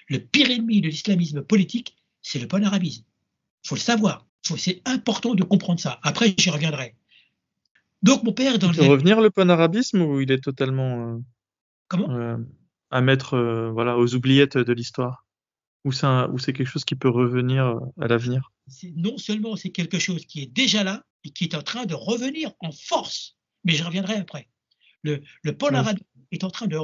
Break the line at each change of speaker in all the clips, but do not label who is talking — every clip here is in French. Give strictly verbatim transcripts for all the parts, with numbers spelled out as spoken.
le pire ennemi de l'islamisme politique, c'est le panarabisme. Il faut le savoir. Faut, c'est important de comprendre ça. Après, j'y reviendrai. Donc, mon père, dans
Il
les
peut
années...
revenir le panarabisme ou il est totalement euh,
Comment?
euh, à mettre euh, voilà, aux oubliettes de l'histoire? Ou c'est un- ou c'est quelque chose qui peut revenir euh, à l'avenir?
C'est, non seulement c'est quelque chose qui est déjà là et qui est en train de revenir en force, mais je reviendrai après. Le, le
Ouais.
panarabisme est en train de...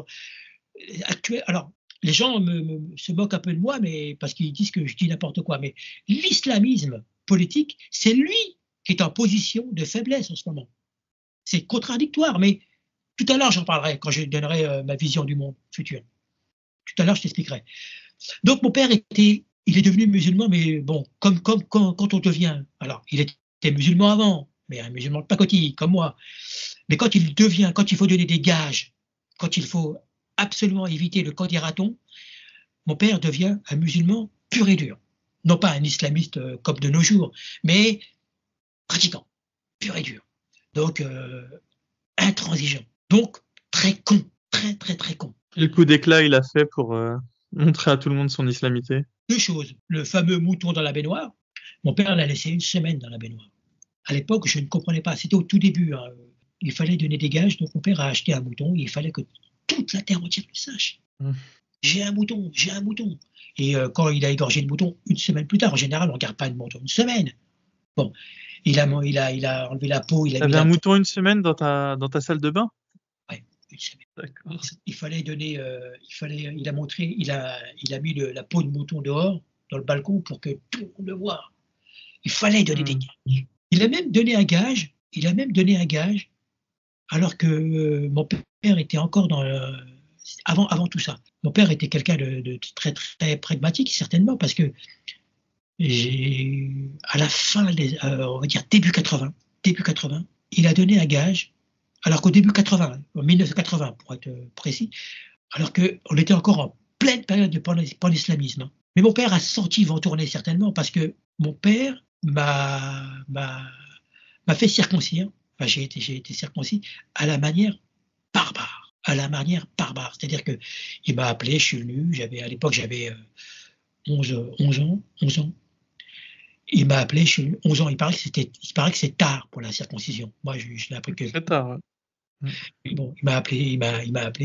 Actuel, alors, les gens me, me, se moquent un peu de moi, mais parce qu'ils disent que je dis n'importe quoi. Mais l'islamisme politique, c'est lui qui est en position de faiblesse en ce moment. C'est contradictoire, mais tout à l'heure j'en parlerai quand je donnerai euh, ma vision du monde futur. Tout à l'heure je t'expliquerai. Donc mon père était, il est devenu musulman, mais bon, comme, comme quand, quand on devient, alors il était musulman avant, mais un musulman de pacotille comme moi. Mais quand il devient, quand il faut donner des gages, quand il faut absolument éviter le candidaton, mon père devient un musulman pur et dur. Non pas un islamiste euh, comme de nos jours, mais pratiquant, pur et dur. Donc, euh, intransigeant. Donc, très con, très très très con.
Quel coup d'éclat il a fait pour euh, montrer à tout le monde son islamité?
Deux choses. Le fameux mouton dans la baignoire, mon père l'a laissé une semaine dans la baignoire. À l'époque, je ne comprenais pas. C'était au tout début. Hein. Il fallait donner des gages, donc mon père a acheté un mouton. Il fallait que toute la terre entière le sache.
Mmh.
J'ai un mouton, j'ai un mouton. Et euh, quand il a égorgé le mouton, une semaine plus tard, en général, on ne garde pas le mouton une semaine. Bon, il a, il a, il a enlevé la peau, il a mis
T'avais un
la peau.
mouton une semaine dans ta, dans ta salle de bain?
Ouais, une semaine.
D'accord.
Il fallait donner, euh, il fallait, il a montré, il a, il a mis le, la peau de mouton dehors, dans le balcon, pour que tout le monde le voie. Il fallait donner des
Mmh.
gages. Il a même donné un gage, il a même donné un gage, alors que euh, mon père était encore dans le, avant, avant tout ça. Mon père était quelqu'un de, de très, très pragmatique, certainement, parce que j'ai, à la fin, des, euh, on va dire début quatre-vingts, début quatre-vingts, il a donné un gage, alors qu'au début quatre-vingts, en mille neuf cent quatre-vingts pour être précis, alors qu'on était encore en pleine période de pan-islamisme. Mais mon père a senti vent tourner certainement, parce que mon père m'a, m'a, m'a fait circoncire, enfin j'ai été, j'ai été circoncis à la manière barbare, à la manière barbare. C'est-à-dire que il m'a appelé, je suis venu, j'avais, à l'époque j'avais euh, onze, onze ans, onze ans. Il m'a appelé, je suis venu, onze ans. Il paraît que c'était, il paraît que c'est tard pour la circoncision. Moi, je, je l'ai appris que,
Très tard, ouais. Mmh.
bon, il m'a appelé, il m'a, il m'a appelé.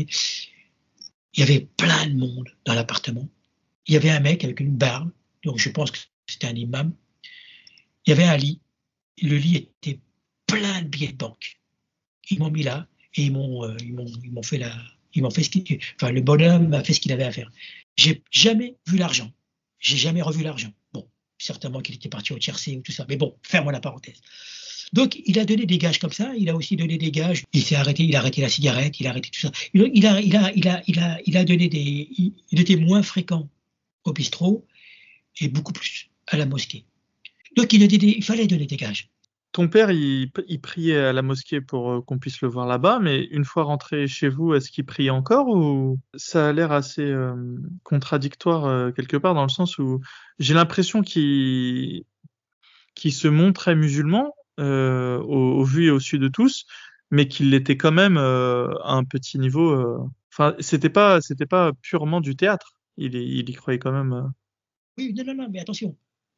Il y avait plein de monde dans l'appartement. Il y avait un mec avec une barbe, donc je pense que c'était un imam. Il y avait un lit. Le lit était plein de billets de banque. Ils m'ont mis là et ils m'ont, euh, ils m'ont, ils m'ont fait la, ils m'ont fait ce qu'il, enfin le bonhomme a fait ce qu'il avait à faire. J'ai jamais vu l'argent. J'ai jamais revu l'argent. Bon, certainement qu'il était parti au tiercé ou tout ça, mais bon, ferme la parenthèse. Donc, il a donné des gages comme ça. Il a aussi donné des gages. Il s'est arrêté. Il a arrêté la cigarette. Il a arrêté tout ça. Il a, il a, il a, il a, il a, il a donné des. Il, il était moins fréquent au bistrot et beaucoup plus à la mosquée. Donc, il, a donné, il fallait donner des gages.
Ton père, il, il priait à la mosquée pour euh, qu'on puisse le voir là-bas, mais une fois rentré chez vous, est-ce qu'il priait encore ou ça a l'air assez euh, contradictoire euh, quelque part dans le sens où j'ai l'impression qu'il qu'il se montrait musulman euh, au, au vu et au su de tous, mais qu'il l'était quand même euh, à un petit niveau. euh, Enfin, c'était pas c'était pas purement du théâtre. Il y, il y croyait quand même. euh.
Oui, non, non, non, mais attention.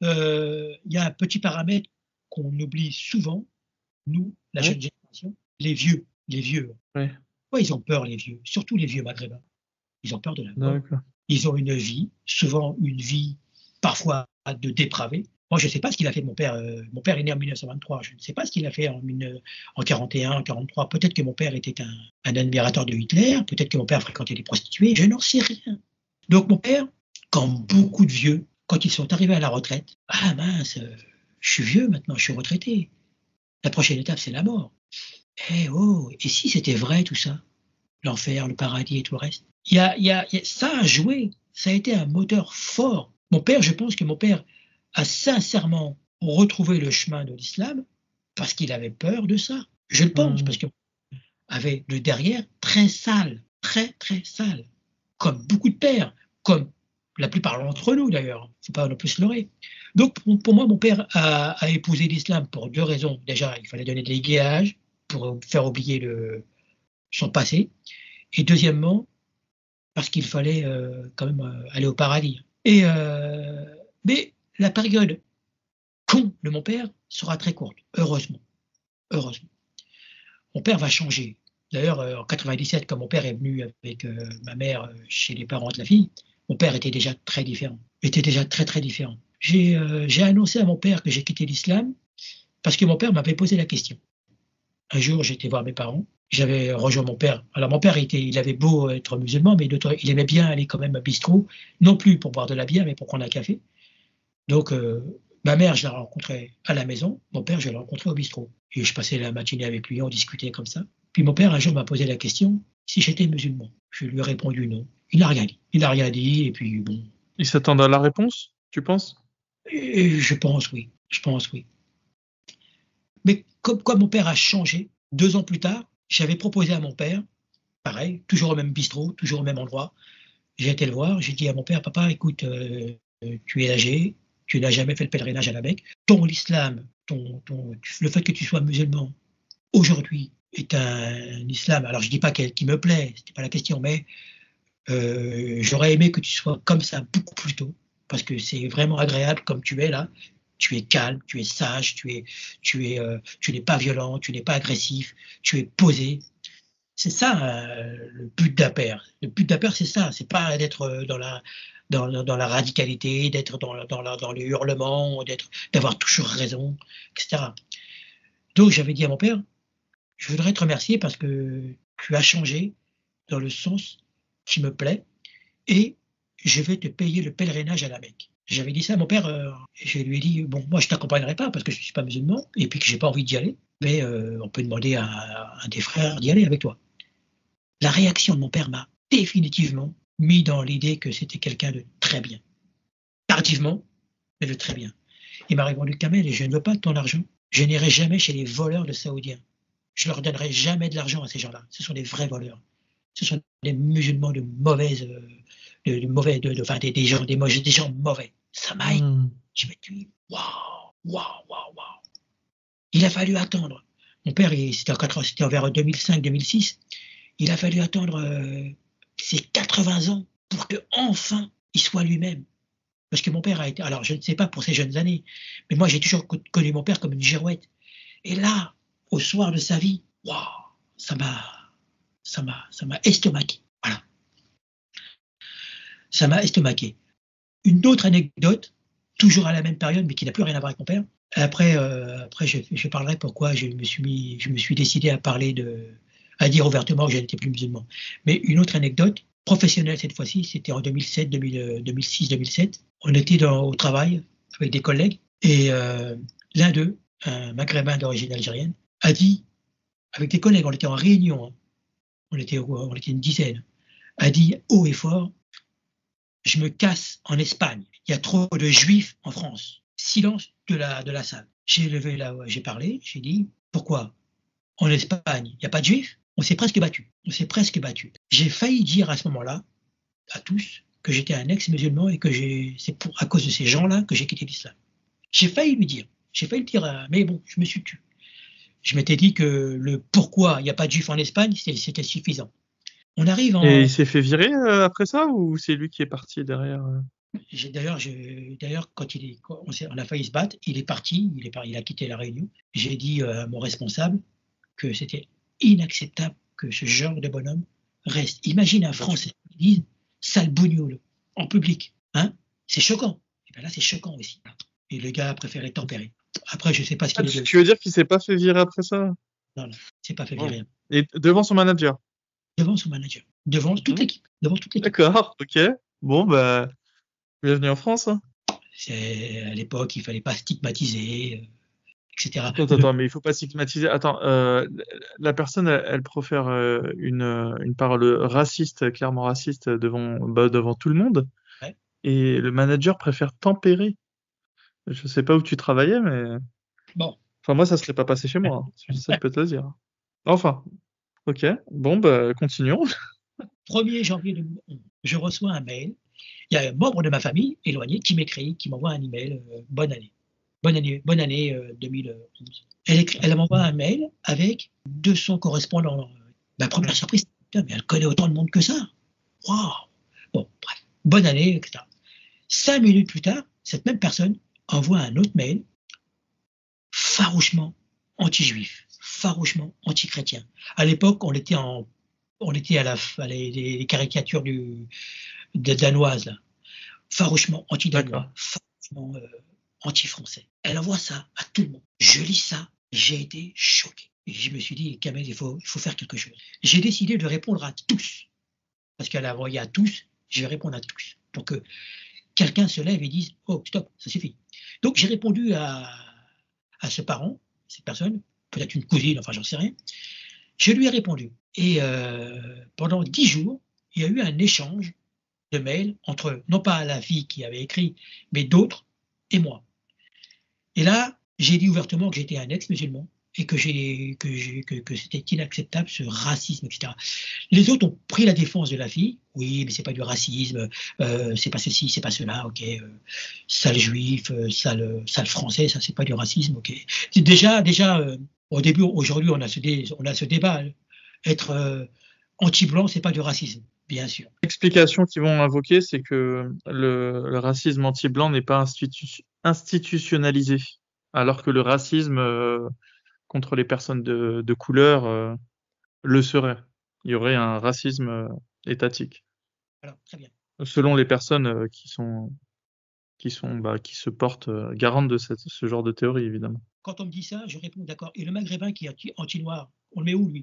Euh, Il y a un petit paramètre qu'on oublie souvent, nous, la
Ouais,
jeune génération, les vieux. Les vieux.
ouais,
Ouais, ils ont peur, les vieux. Surtout les vieux maghrébins. Ils ont peur de la mort.
d'accord.
Ils ont une vie, souvent une vie parfois de dépravé. Moi, je ne sais pas ce qu'il a fait de mon père. Euh, mon père est né en mille neuf cent vingt-trois. Je ne sais pas ce qu'il a fait en, en quarante et un, en quarante-trois. Peut-être que mon père était un, un admirateur de Hitler. Peut-être que mon père fréquentait des prostituées. Je n'en sais rien. Donc mon père, comme beaucoup de vieux, quand ils sont arrivés à la retraite, ah mince, euh, je suis vieux maintenant, je suis retraité. La prochaine étape, c'est la mort. Eh oh, et si c'était vrai tout ça? L'enfer, le paradis et tout le reste. Il y a, il y a, il y a, ça a joué, ça a été un moteur fort. Mon père, je pense que mon père a sincèrement retrouvé le chemin de l'islam parce qu'il avait peur de ça. Je le pense,
Hmm.
parce qu'il avait le derrière très sale, très très sale. Comme beaucoup de pères, comme la plupart d'entre nous d'ailleurs, il ne faut pas non plus se leurrer. Donc pour, pour moi, mon père a, a épousé l'islam pour deux raisons. Déjà, il fallait donner des gages pour faire oublier le, son passé. Et deuxièmement, parce qu'il fallait euh, quand même euh, aller au paradis. Et, euh, mais la période con de mon père sera très courte, heureusement. Heureusement. Mon père va changer. D'ailleurs, euh, en quatre-vingt-dix-sept, quand mon père est venu avec euh, ma mère euh, chez les parents de la fille, mon père était déjà très différent. Était déjà très très différent. J'ai euh, j'ai annoncé à mon père que j'ai quitté l'islam parce que mon père m'avait posé la question. Un jour, j'étais voir mes parents. J'avais rejoint mon père. Alors mon père, était, il avait beau être musulman, mais il aimait bien aller quand même à bistrot, non plus pour boire de la bière, mais pour prendre un café. Donc euh, ma mère, je la rencontrais à la maison. Mon père, je l'ai rencontré au bistrot. Et je passais la matinée avec lui, on discutait comme ça. Puis mon père, un jour, m'a posé la question si j'étais musulman. Je lui ai répondu non. Il n'a rien dit. Il n'a rien dit, et puis bon.
Il s'attendait à la réponse, tu penses?
Et je pense oui. Je pense oui. Mais comme quoi mon père a changé, deux ans plus tard, j'avais proposé à mon père, pareil, toujours au même bistrot, toujours au même endroit. J'ai été le voir, j'ai dit à mon père, papa, écoute, euh, tu es âgé, tu n'as jamais fait le pèlerinage à la Mecque, ton islam, ton, ton, le fait que tu sois musulman, aujourd'hui, est un islam, alors je ne dis pas qui me plaît, ce n'est pas la question, mais euh, j'aurais aimé que tu sois comme ça beaucoup plus tôt, parce que c'est vraiment agréable comme tu es là. Tu es calme, tu es sage, tu es, tu es, euh, tu n'es pas violent, tu n'es pas agressif, tu es posé. C'est ça euh, le but d'Aper. Le but d'Aper, c'est ça. C'est pas d'être dans la, dans, dans la radicalité, d'être dans, dans, la, dans le hurlement, d'être, d'avoir toujours raison, et cetera. Donc j'avais dit à mon père, je voudrais te remercier parce que tu as changé dans le sens qui me plaît et je vais te payer le pèlerinage à la Mecque. J'avais dit ça à mon père, euh, et je lui ai dit, bon, moi je t'accompagnerai pas parce que je ne suis pas musulman et puis que j'ai pas envie d'y aller, mais euh, on peut demander à, à un des frères d'y aller avec toi. La réaction de mon père m'a définitivement mis dans l'idée que c'était quelqu'un de très bien. Tardivement, mais de très bien. Il m'a répondu, Kamel, je ne veux pas de ton argent. Je n'irai jamais chez les voleurs de Saoudiens. Je leur donnerai jamais de l'argent à ces gens-là. Ce sont des vrais voleurs. Ce sont des musulmans de mauvaises, de, de mauvais, de, de, enfin des, des gens, des, des gens mauvais. Ça m'a étonné. Mmh. Je me dis, waouh, waouh, waouh, waouh. Il a fallu attendre. Mon père, c'était, en, c'était vers deux mille cinq deux mille six. Il a fallu attendre euh, ses quatre-vingts ans pour que enfin il soit lui-même. Parce que mon père a été, alors je ne sais pas pour ses jeunes années, mais moi j'ai toujours connu mon père comme une girouette. Et là, au soir de sa vie, waouh, ça m'a, ça m'a, ça m'a estomaqué. Voilà. Ça m'a estomaqué. Une autre anecdote, toujours à la même période, mais qui n'a plus rien à voir avec mon père. Après, euh, après je, je parlerai pourquoi je me suis mis, je me suis décidé à parler de, à dire ouvertement que je n'étais plus musulman. Mais une autre anecdote, professionnelle cette fois-ci, c'était en deux mille sept, deux mille six, deux mille sept. On était dans, au travail avec des collègues et euh, l'un d'eux, un maghrébin d'origine algérienne, a dit, avec des collègues, on était en réunion, hein, on, était, on était une dizaine, a dit haut et fort, je me casse en Espagne, il y a trop de juifs en France. Silence de la, de la salle. J'ai levé là, j'ai parlé, j'ai dit, pourquoi ? En Espagne, il n'y a pas de juifs ? On s'est presque battu. On s'est presque battu. J'ai failli dire à ce moment-là, à tous, que j'étais un ex-musulman et que j'ai, c'est pour, à cause de ces gens-là que j'ai quitté l'islam. J'ai failli lui dire. J'ai failli le dire, mais bon, je me suis tué. Je m'étais dit que le pourquoi il n'y a pas de juifs en Espagne, c'était suffisant. On arrive en...
Et il s'est fait virer euh, après ça ou c'est lui qui est parti derrière euh...
J'ai, d'ailleurs, je, d'ailleurs, quand il est, quand on, on a failli se battre, il est parti, il, est, il a quitté la réunion. J'ai dit à mon responsable que c'était inacceptable que ce genre de bonhomme reste. Imagine un Français qui dit sale bougnoule en public, hein, c'est choquant. Et bien là, c'est choquant aussi. Et le gars a préféré tempérer. Après, je sais pas ce qu'il
ah,
est.
Tu veux dire qu'il s'est pas fait virer après ça ?
Non, non, il s'est pas fait virer.
Oh. Et devant son manager ?
Devant son manager, devant toute mmh. l'équipe, devant toute l'équipe.
D'accord, ok. Bon bah, bienvenue en France. Hein.
C'est à l'époque, il fallait pas stigmatiser. Euh... et cetera.
Attends, attends, mais il faut pas stigmatiser. Attends, euh, la personne, elle, elle profère euh, une, une parole raciste, clairement raciste, devant, bah, devant tout le monde. Ouais. Et le manager préfère tempérer. Je sais pas où tu travaillais, mais.
Bon.
Enfin, moi, ça serait pas passé chez moi. Hein. Ça, je peux te le dire. Enfin, ok. Bon, bah, continuons.
premier janvier deux mille onze, je reçois un mail. Il y a un membre de ma famille éloigné qui m'écrit, qui m'envoie un email. Euh, bonne année. Bonne année, bonne année euh, deux mille onze. Elle, écrit, elle m'envoie un mail avec de son correspondant. Ma première surprise, mais elle connaît autant de monde que ça. Waouh! bonne année, et cetera. Cinq minutes plus tard, cette même personne envoie un autre mail farouchement anti-juif, farouchement anti-chrétien. À l'époque, on était en, on était à la, à les, les caricatures du, de danoises là, farouchement anti-danois, farouchement euh, anti-français. Elle envoie ça à tout le monde. Je lis ça, j'ai été choqué. Et je me suis dit, Kamel, il faut, il faut faire quelque chose. J'ai décidé de répondre à tous, parce qu'elle a envoyé à tous, je vais répondre à tous, pour que quelqu'un se lève et dise, oh stop, ça suffit. Donc j'ai répondu à, à ce parent, cette personne, peut-être une cousine, enfin j'en sais rien. Je lui ai répondu. Et euh, pendant dix jours, il y a eu un échange de mails entre, non pas la fille qui avait écrit, mais d'autres et moi. Et là, j'ai dit ouvertement que j'étais un ex-musulman et que, j'ai, que, j'ai, que, que c'était inacceptable, ce racisme, et cetera. Les autres ont pris la défense de la fille. Oui, mais c'est pas du racisme, euh, c'est pas ceci, c'est pas cela, ok. Euh, sale juif, euh, sale, sale français, ça c'est pas du racisme, ok. C'est déjà, déjà, euh, au début, aujourd'hui, on a ce, dé, on a ce débat. Être euh, anti-blanc, c'est pas du racisme, bien sûr.
L'explication qu'ils vont invoquer, c'est que le, le racisme anti-blanc n'est pas institu- institutionnalisé, alors que le racisme euh, contre les personnes de, de couleur euh, le serait. Il y aurait un racisme euh, étatique.
Alors, très bien.
Selon les personnes euh, qui sont qui sont bah, qui se portent euh, garantes de cette, ce genre de théorie, évidemment.
Quand on me dit ça, je réponds d'accord. Et le maghrébin qui est anti-noir, on le met où, lui?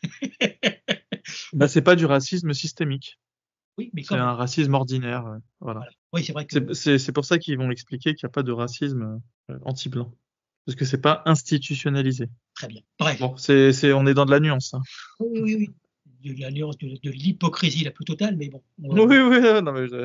Bah, c'est pas du racisme systémique.
Oui, mais
c'est
quand même.
un racisme ordinaire. euh, Voilà.
Voilà. Oui, c'est vrai que.
C'est, c'est, c'est pour ça qu'ils vont expliquer qu'il n'y a pas de racisme euh, anti-blanc. Parce que c'est pas institutionnalisé.
Très bien. Bref.
Bon, c'est, c'est, on est dans de la nuance. Hein.
Oui, oui, oui. De la nuance, de, de l'hypocrisie la plus totale, mais bon. On
Oui,
va...
oui, euh, non, mais je-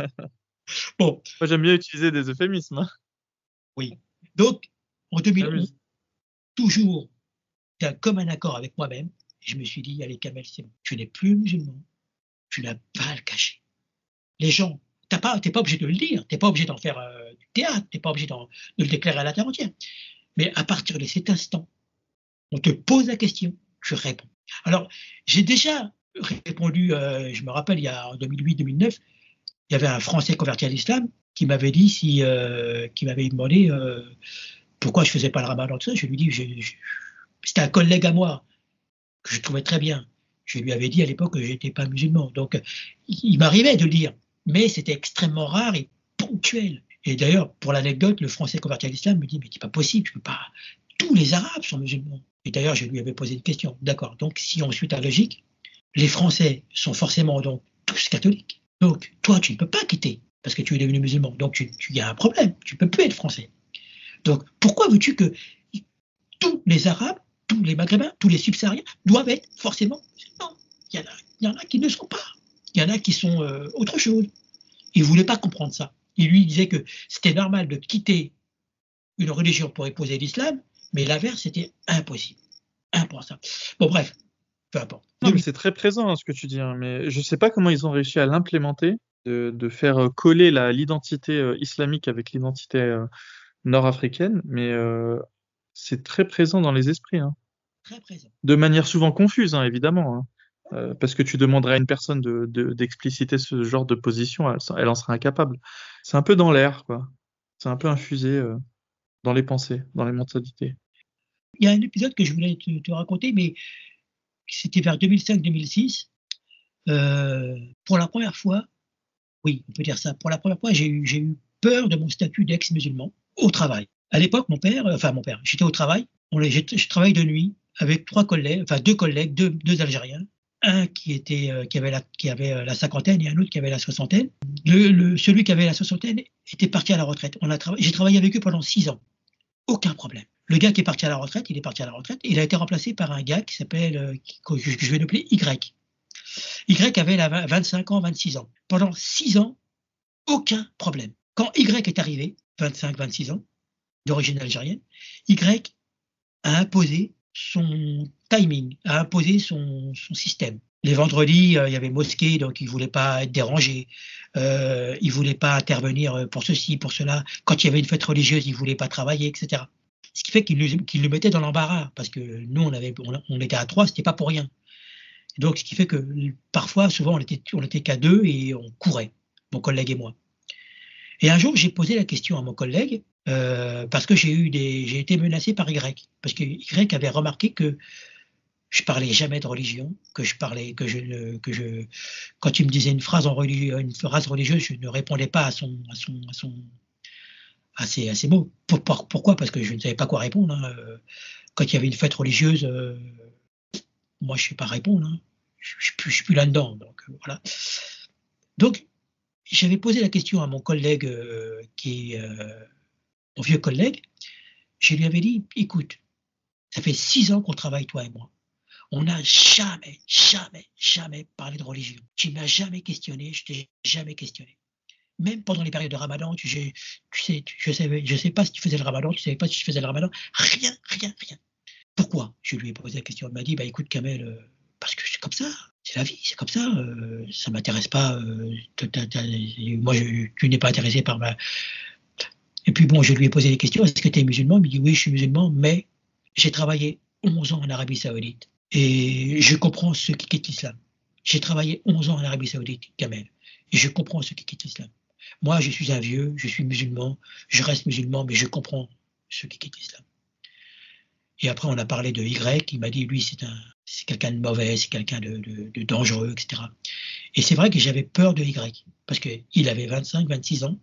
Bon,
moi j'aime bien utiliser des euphémismes. Hein.
oui. Donc, en deux mille onze,
M'amuse.
toujours d'un commun accord avec moi-même, je me suis dit, allez, Kamel, c'est bon. Tu n'es plus musulman. Tu n'as pas à le cacher. Les gens, t'as pas, t'es pas obligé de le dire, t'es pas obligé d'en faire euh, du théâtre, t'es pas obligé d'en, de le déclarer à la terre entière. Mais à partir de cet instant, on te pose la question, tu réponds. Alors, j'ai déjà répondu, euh, je me rappelle, il y a en deux mille huit deux mille neuf, il y avait un Français converti à l'islam qui m'avait dit, si, euh, qui m'avait demandé euh, pourquoi je faisais pas le ramadan, tout ça. Je lui dis, je, je, c'était un collègue à moi que je trouvais très bien. Je lui avais dit à l'époque que j'étais pas musulman. Donc, il, il m'arrivait de le dire, mais c'était extrêmement rare et ponctuel. Et d'ailleurs, pour l'anecdote, le Français converti à l'islam me dit, mais c'est pas possible, tu peux pas. Tous les Arabes sont musulmans. Et d'ailleurs, je lui avais posé une question. D'accord. Donc, si on suit ta logique, les Français sont forcément donc tous catholiques. Donc, toi, tu ne peux pas quitter parce que tu es devenu musulman. Donc, tu, tu y a un problème. Tu ne peux plus être français. Donc, pourquoi veux-tu que tous les Arabes, tous les Maghrébins, tous les Subsahariens doivent être forcément musulmans? Il y en a, il y en a qui ne sont pas. Il y en a qui sont euh, autre chose. Il ne voulait pas comprendre ça. Il lui disait que c'était normal de quitter une religion pour épouser l'islam, mais l'inverse, c'était impossible. Impensable. Bon, bref, peu importe.
Non, mais c'est très présent hein, ce que tu dis. Hein, mais je sais pas comment ils ont réussi à l'implémenter, de, de faire euh, coller la, l'identité euh, islamique avec l'identité euh, nord-africaine, mais euh, c'est très présent dans les esprits. Hein.
Très présent.
De manière souvent confuse, hein, évidemment. Hein. Euh, parce que tu demanderais à une personne de, de, d'expliciter ce genre de position, elle, elle en serait incapable. C'est un peu dans l'air, quoi. C'est un peu infusé euh, dans les pensées, dans les mentalités.
Il y a un épisode que je voulais te, te raconter, mais c'était vers deux mille cinq deux mille six. Euh, pour la première fois, oui, on peut dire ça, pour la première fois, j'ai eu, j'ai eu peur de mon statut d'ex-musulman au travail. À l'époque, mon père, enfin mon père, j'étais au travail, on, je travaille de nuit avec trois collègues, enfin deux collègues, deux, deux Algériens, un qui était euh, qui avait la qui avait la cinquantaine et un autre qui avait la soixantaine. Le, le, celui qui avait la soixantaine était parti à la retraite. On a travaillé, j'ai travaillé avec eux pendant six ans, aucun problème. Le gars qui est parti à la retraite, il est parti à la retraite, il a été remplacé par un gars qui s'appelle, euh, que je vais l'appeler Y. Y avait la vingt-cinq ans, vingt-six ans. Pendant six ans, aucun problème. Quand Y est arrivé, vingt-cinq, vingt-six ans, d'origine algérienne, Y a imposé son timing, a imposé son, son système. Les vendredis, euh, il y avait mosquée, donc il ne voulait pas être dérangé. Euh, il ne voulait pas intervenir pour ceci, pour cela. Quand il y avait une fête religieuse, il ne voulait pas travailler, et cetera. Ce qui fait qu'il, qu'il le mettait dans l'embarras, parce que nous, on, avait, on, on était à trois, ce n'était pas pour rien. Donc, ce qui fait que parfois, souvent, on était, on était qu'à deux et on courait. mon collègue et moi. Et un jour, j'ai posé la question à mon collègue euh, parce que j'ai eu des, j'ai été menacé par Y, parce que Y avait remarqué que je parlais jamais de religion, que je parlais, que je, ne, que je, quand il me disait une phrase en religieux, une phrase religieuse, je ne répondais pas à son, à son, à son, à ses, à ses mots. Pour, pour, pourquoi? Parce que je ne savais pas quoi répondre. Hein. Quand il y avait une fête religieuse, euh, moi je ne sais pas répondre. Hein. Je, je, je, je suis plus là-dedans. Donc voilà. Donc j'avais posé la question à mon collègue, euh, qui est euh, mon vieux collègue. Je lui avais dit, écoute, ça fait six ans qu'on travaille toi et moi. On n'a jamais, jamais, jamais parlé de religion. Tu m'as jamais questionné, je t'ai jamais questionné. Même pendant les périodes de Ramadan, tu, tu sais, tu, je savais, je sais pas si tu faisais le Ramadan, tu savais pas si je faisais le Ramadan, rien, rien, rien. Pourquoi? Je lui ai posé la question. Il m'a dit, bah écoute Kamel, euh, parce que c'est comme ça, c'est la vie, c'est comme ça. Euh, ça m'intéresse pas. Euh, t'as, t'as, moi, je, tu n'es pas intéressé par ma. Et puis bon, je lui ai posé des questions. Est-ce que tu es musulman? Il me dit oui, je suis musulman, mais j'ai travaillé onze ans en Arabie Saoudite. Et je comprends ceux qui quittent l'islam. J'ai travaillé onze ans en Arabie Saoudite, Kamel. Et je comprends ceux qui quittent l'islam. Moi, je suis un vieux, je suis musulman, je reste musulman, mais je comprends ceux qui quittent l'islam. Et après, on a parlé de Y, il m'a dit, lui, c'est, un, c'est quelqu'un de mauvais, c'est quelqu'un de, de, de dangereux, et cetera. Et c'est vrai que j'avais peur de Y, parce qu'il avait vingt-cinq, vingt-six ans,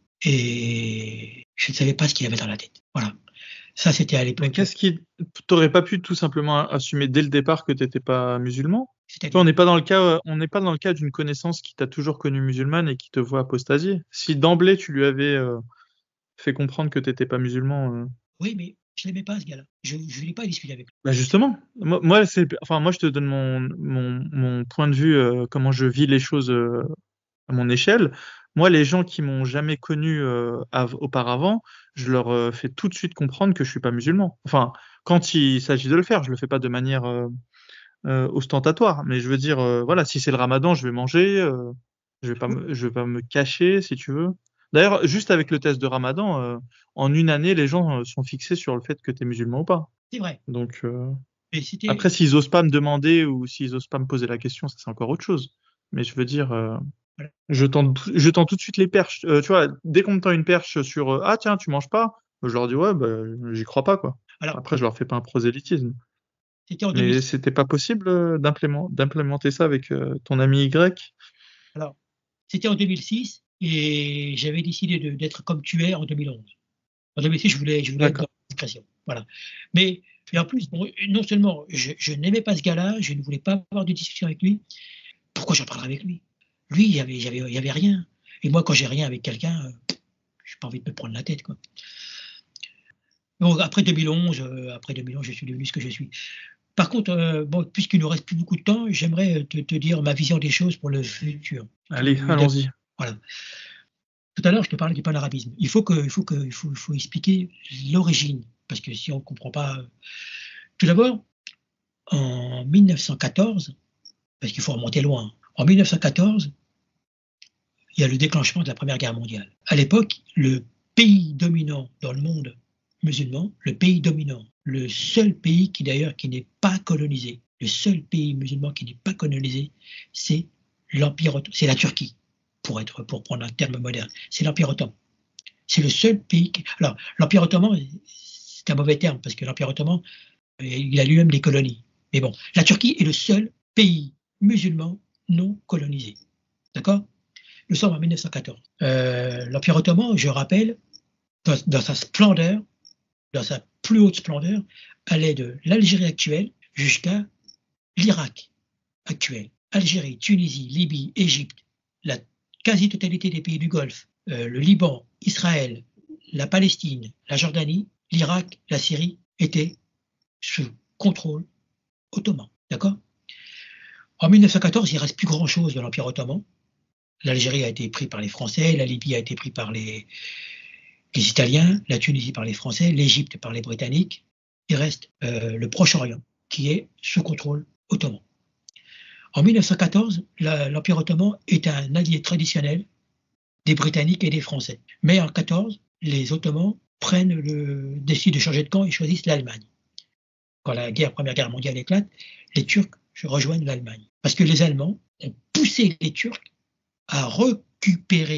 et je ne savais pas ce qu'il avait dans la tête. Voilà. Ça, c'était à l'époque.
Mais qu'est-ce qui, t'aurais pas pu tout simplement assumer dès le départ que t'étais pas musulman?
C'est-à-dire...
On n'est pas dans le cas, on n'est pas dans le cas d'une connaissance qui t'a toujours connu musulmane et qui te voit apostasier. Si d'emblée tu lui avais euh, fait comprendre que t'étais pas musulman. Euh...
Oui, mais je l'aimais pas ce gars-là. Je ne voulais pas discuter avec lui.
Bah justement, moi, moi, c'est, enfin moi je te donne mon mon, mon point de vue, euh, comment je vis les choses euh, à mon échelle. Moi, les gens qui m'ont jamais connu euh, av- auparavant, je leur euh, fais tout de suite comprendre que je suis pas musulman. Enfin, quand il s'agit de le faire, je le fais pas de manière euh, euh, ostentatoire, mais je veux dire, euh, voilà, si c'est le Ramadan, je vais manger, euh, je vais pas me, je vais pas me cacher, si tu veux. D'ailleurs, juste avec le test de Ramadan, euh, en une année, les gens euh, sont fixés sur le fait que tu es musulman ou pas.
C'est vrai.
Donc, euh,
Mais c'était...
après, s'ils osent pas me demander ou s'ils osent pas me poser la question, ça c'est encore autre chose. Mais je veux dire, euh,
Voilà.
je tends, je tends tout de suite les perches. Euh, tu vois, dès qu'on me tend une perche sur euh, ah tiens, tu manges pas, je leur dis ouais, bah, j'y crois pas quoi.
Alors,
Après, je leur fais pas un prosélytisme.
c'était en deux mille
Mais
six.
c'était pas possible euh, d'implément- d'implémenter ça avec euh, ton ami Y?
Alors, c'était en deux mille six et j'avais décidé de, d'être comme tu es en deux mille onze. En deux mille six, je voulais, je voulais être dans
D'accord.
la discrétion. Voilà. Mais et en plus, bon, non seulement je, je n'aimais pas ce gars-là, je ne voulais pas avoir de discussion avec lui. Pourquoi j'en parlerais avec lui? Lui, il y avait, il y avait rien. Et moi, quand j'ai rien avec quelqu'un, euh, j'ai pas envie de me prendre la tête, quoi. Donc, après deux mille onze, euh, après deux mille onze, je suis devenu ce que je suis. Par contre, euh, bon, puisqu'il ne reste plus beaucoup de temps, j'aimerais te, te dire ma vision des choses pour le futur.
Allez,
Tu-
allons-y.
Voilà. Tout à l'heure, je te parlais du panarabisme. Il faut que, il faut que, il faut, il faut expliquer l'origine, parce que si on ne comprend pas. Tout d'abord, en mille neuf cent quatorze, parce qu'il faut remonter loin. En mille neuf cent quatorze, il y a le déclenchement de la Première Guerre mondiale. À l'époque, le pays dominant dans le monde musulman, le pays dominant, le seul pays qui d'ailleurs qui n'est pas colonisé, le seul pays musulman qui n'est pas colonisé, c'est l'Empire ottoman, c'est la Turquie, pour être, pour prendre un terme moderne, c'est l'Empire ottoman. C'est le seul pays. Qui... Alors, l'Empire ottoman, c'est un mauvais terme parce que l'Empire ottoman, il a lui-même des colonies. Mais bon, la Turquie est le seul pays musulman non colonisé. D'accord? Nous sommes en mille neuf cent quatorze. Euh, L'Empire ottoman, je rappelle, dans, dans sa splendeur, dans sa plus haute splendeur, allait de l'Algérie actuelle jusqu'à l'Irak actuel. Algérie, Tunisie, Libye, Égypte, la quasi-totalité des pays du Golfe, euh, le Liban, Israël, la Palestine, la Jordanie, l'Irak, la Syrie étaient sous contrôle ottoman. D'accord? En mille neuf cent quatorze, il ne reste plus grand-chose de l'Empire ottoman. L'Algérie a été prise par les Français, la Libye a été prise par les, les Italiens, la Tunisie par les Français, l'Égypte par les Britanniques. Il reste euh, le Proche-Orient qui est sous contrôle ottoman. En mille neuf cent quatorze, la, l'Empire ottoman est un allié traditionnel des Britanniques et des Français. Mais en quatorze, les Ottomans prennent le, décident de changer de camp et choisissent l'Allemagne. Quand la guerre, Première Guerre mondiale éclate, les Turcs rejoignent l'Allemagne. Parce que les Allemands ont poussé les Turcs à récupérer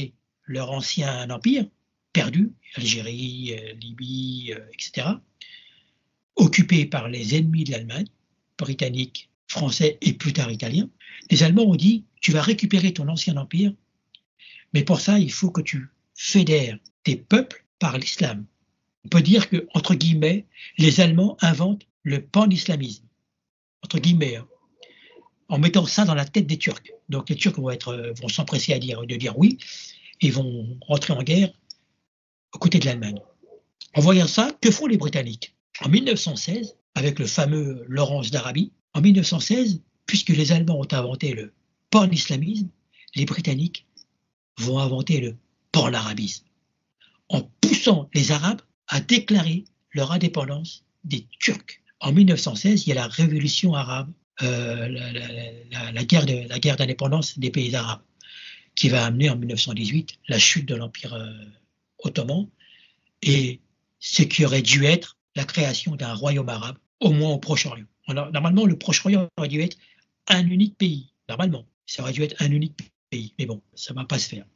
leur ancien empire, perdu, Algérie, euh, Libye, euh, et cetera, occupé par les ennemis de l'Allemagne, britanniques, français et plus tard italiens, les Allemands ont dit « tu vas récupérer ton ancien empire, mais pour ça, il faut que tu fédères tes peuples par l'islam. » On peut dire que, entre guillemets, les Allemands inventent le pan-islamisme, entre guillemets, hein, en mettant ça dans la tête des Turcs. Donc les Turcs vont, être, vont s'empresser à dire, de dire oui, et vont rentrer en guerre aux côtés de l'Allemagne. En voyant ça, que font les Britanniques? En mille neuf cent seize, avec le fameux Lawrence d'Arabie, en mille neuf cent seize, puisque les Allemands ont inventé le pan-islamisme, les Britanniques vont inventer le pan-arabisme, en poussant les Arabes à déclarer leur indépendance des Turcs. En mille neuf cent seize, il y a la révolution arabe, euh, la, la, la, la guerre de, la guerre d'indépendance des pays arabes, qui va amener en mille neuf cent dix-huit la chute de l'Empire euh, ottoman et ce qui aurait dû être la création d'un royaume arabe, au moins au Proche-Orient. Normalement, le Proche-Orient aurait dû être un unique pays. Normalement, ça aurait dû être un unique pays. Mais bon, ça ne va pas se faire.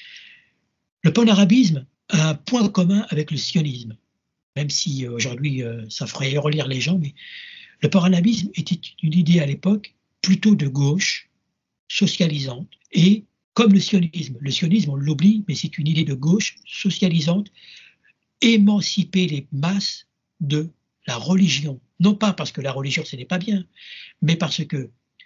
Le pan-arabisme a un point commun avec le sionisme, même si euh, aujourd'hui euh, ça ferait relire les gens, mais le pan-arabisme était une idée à l'époque plutôt de gauche, socialisante, et comme le sionisme, le sionisme on l'oublie, mais c'est une idée de gauche, socialisante, émanciper les masses de la religion. Non pas parce que la religion ce n'est pas bien, mais parce que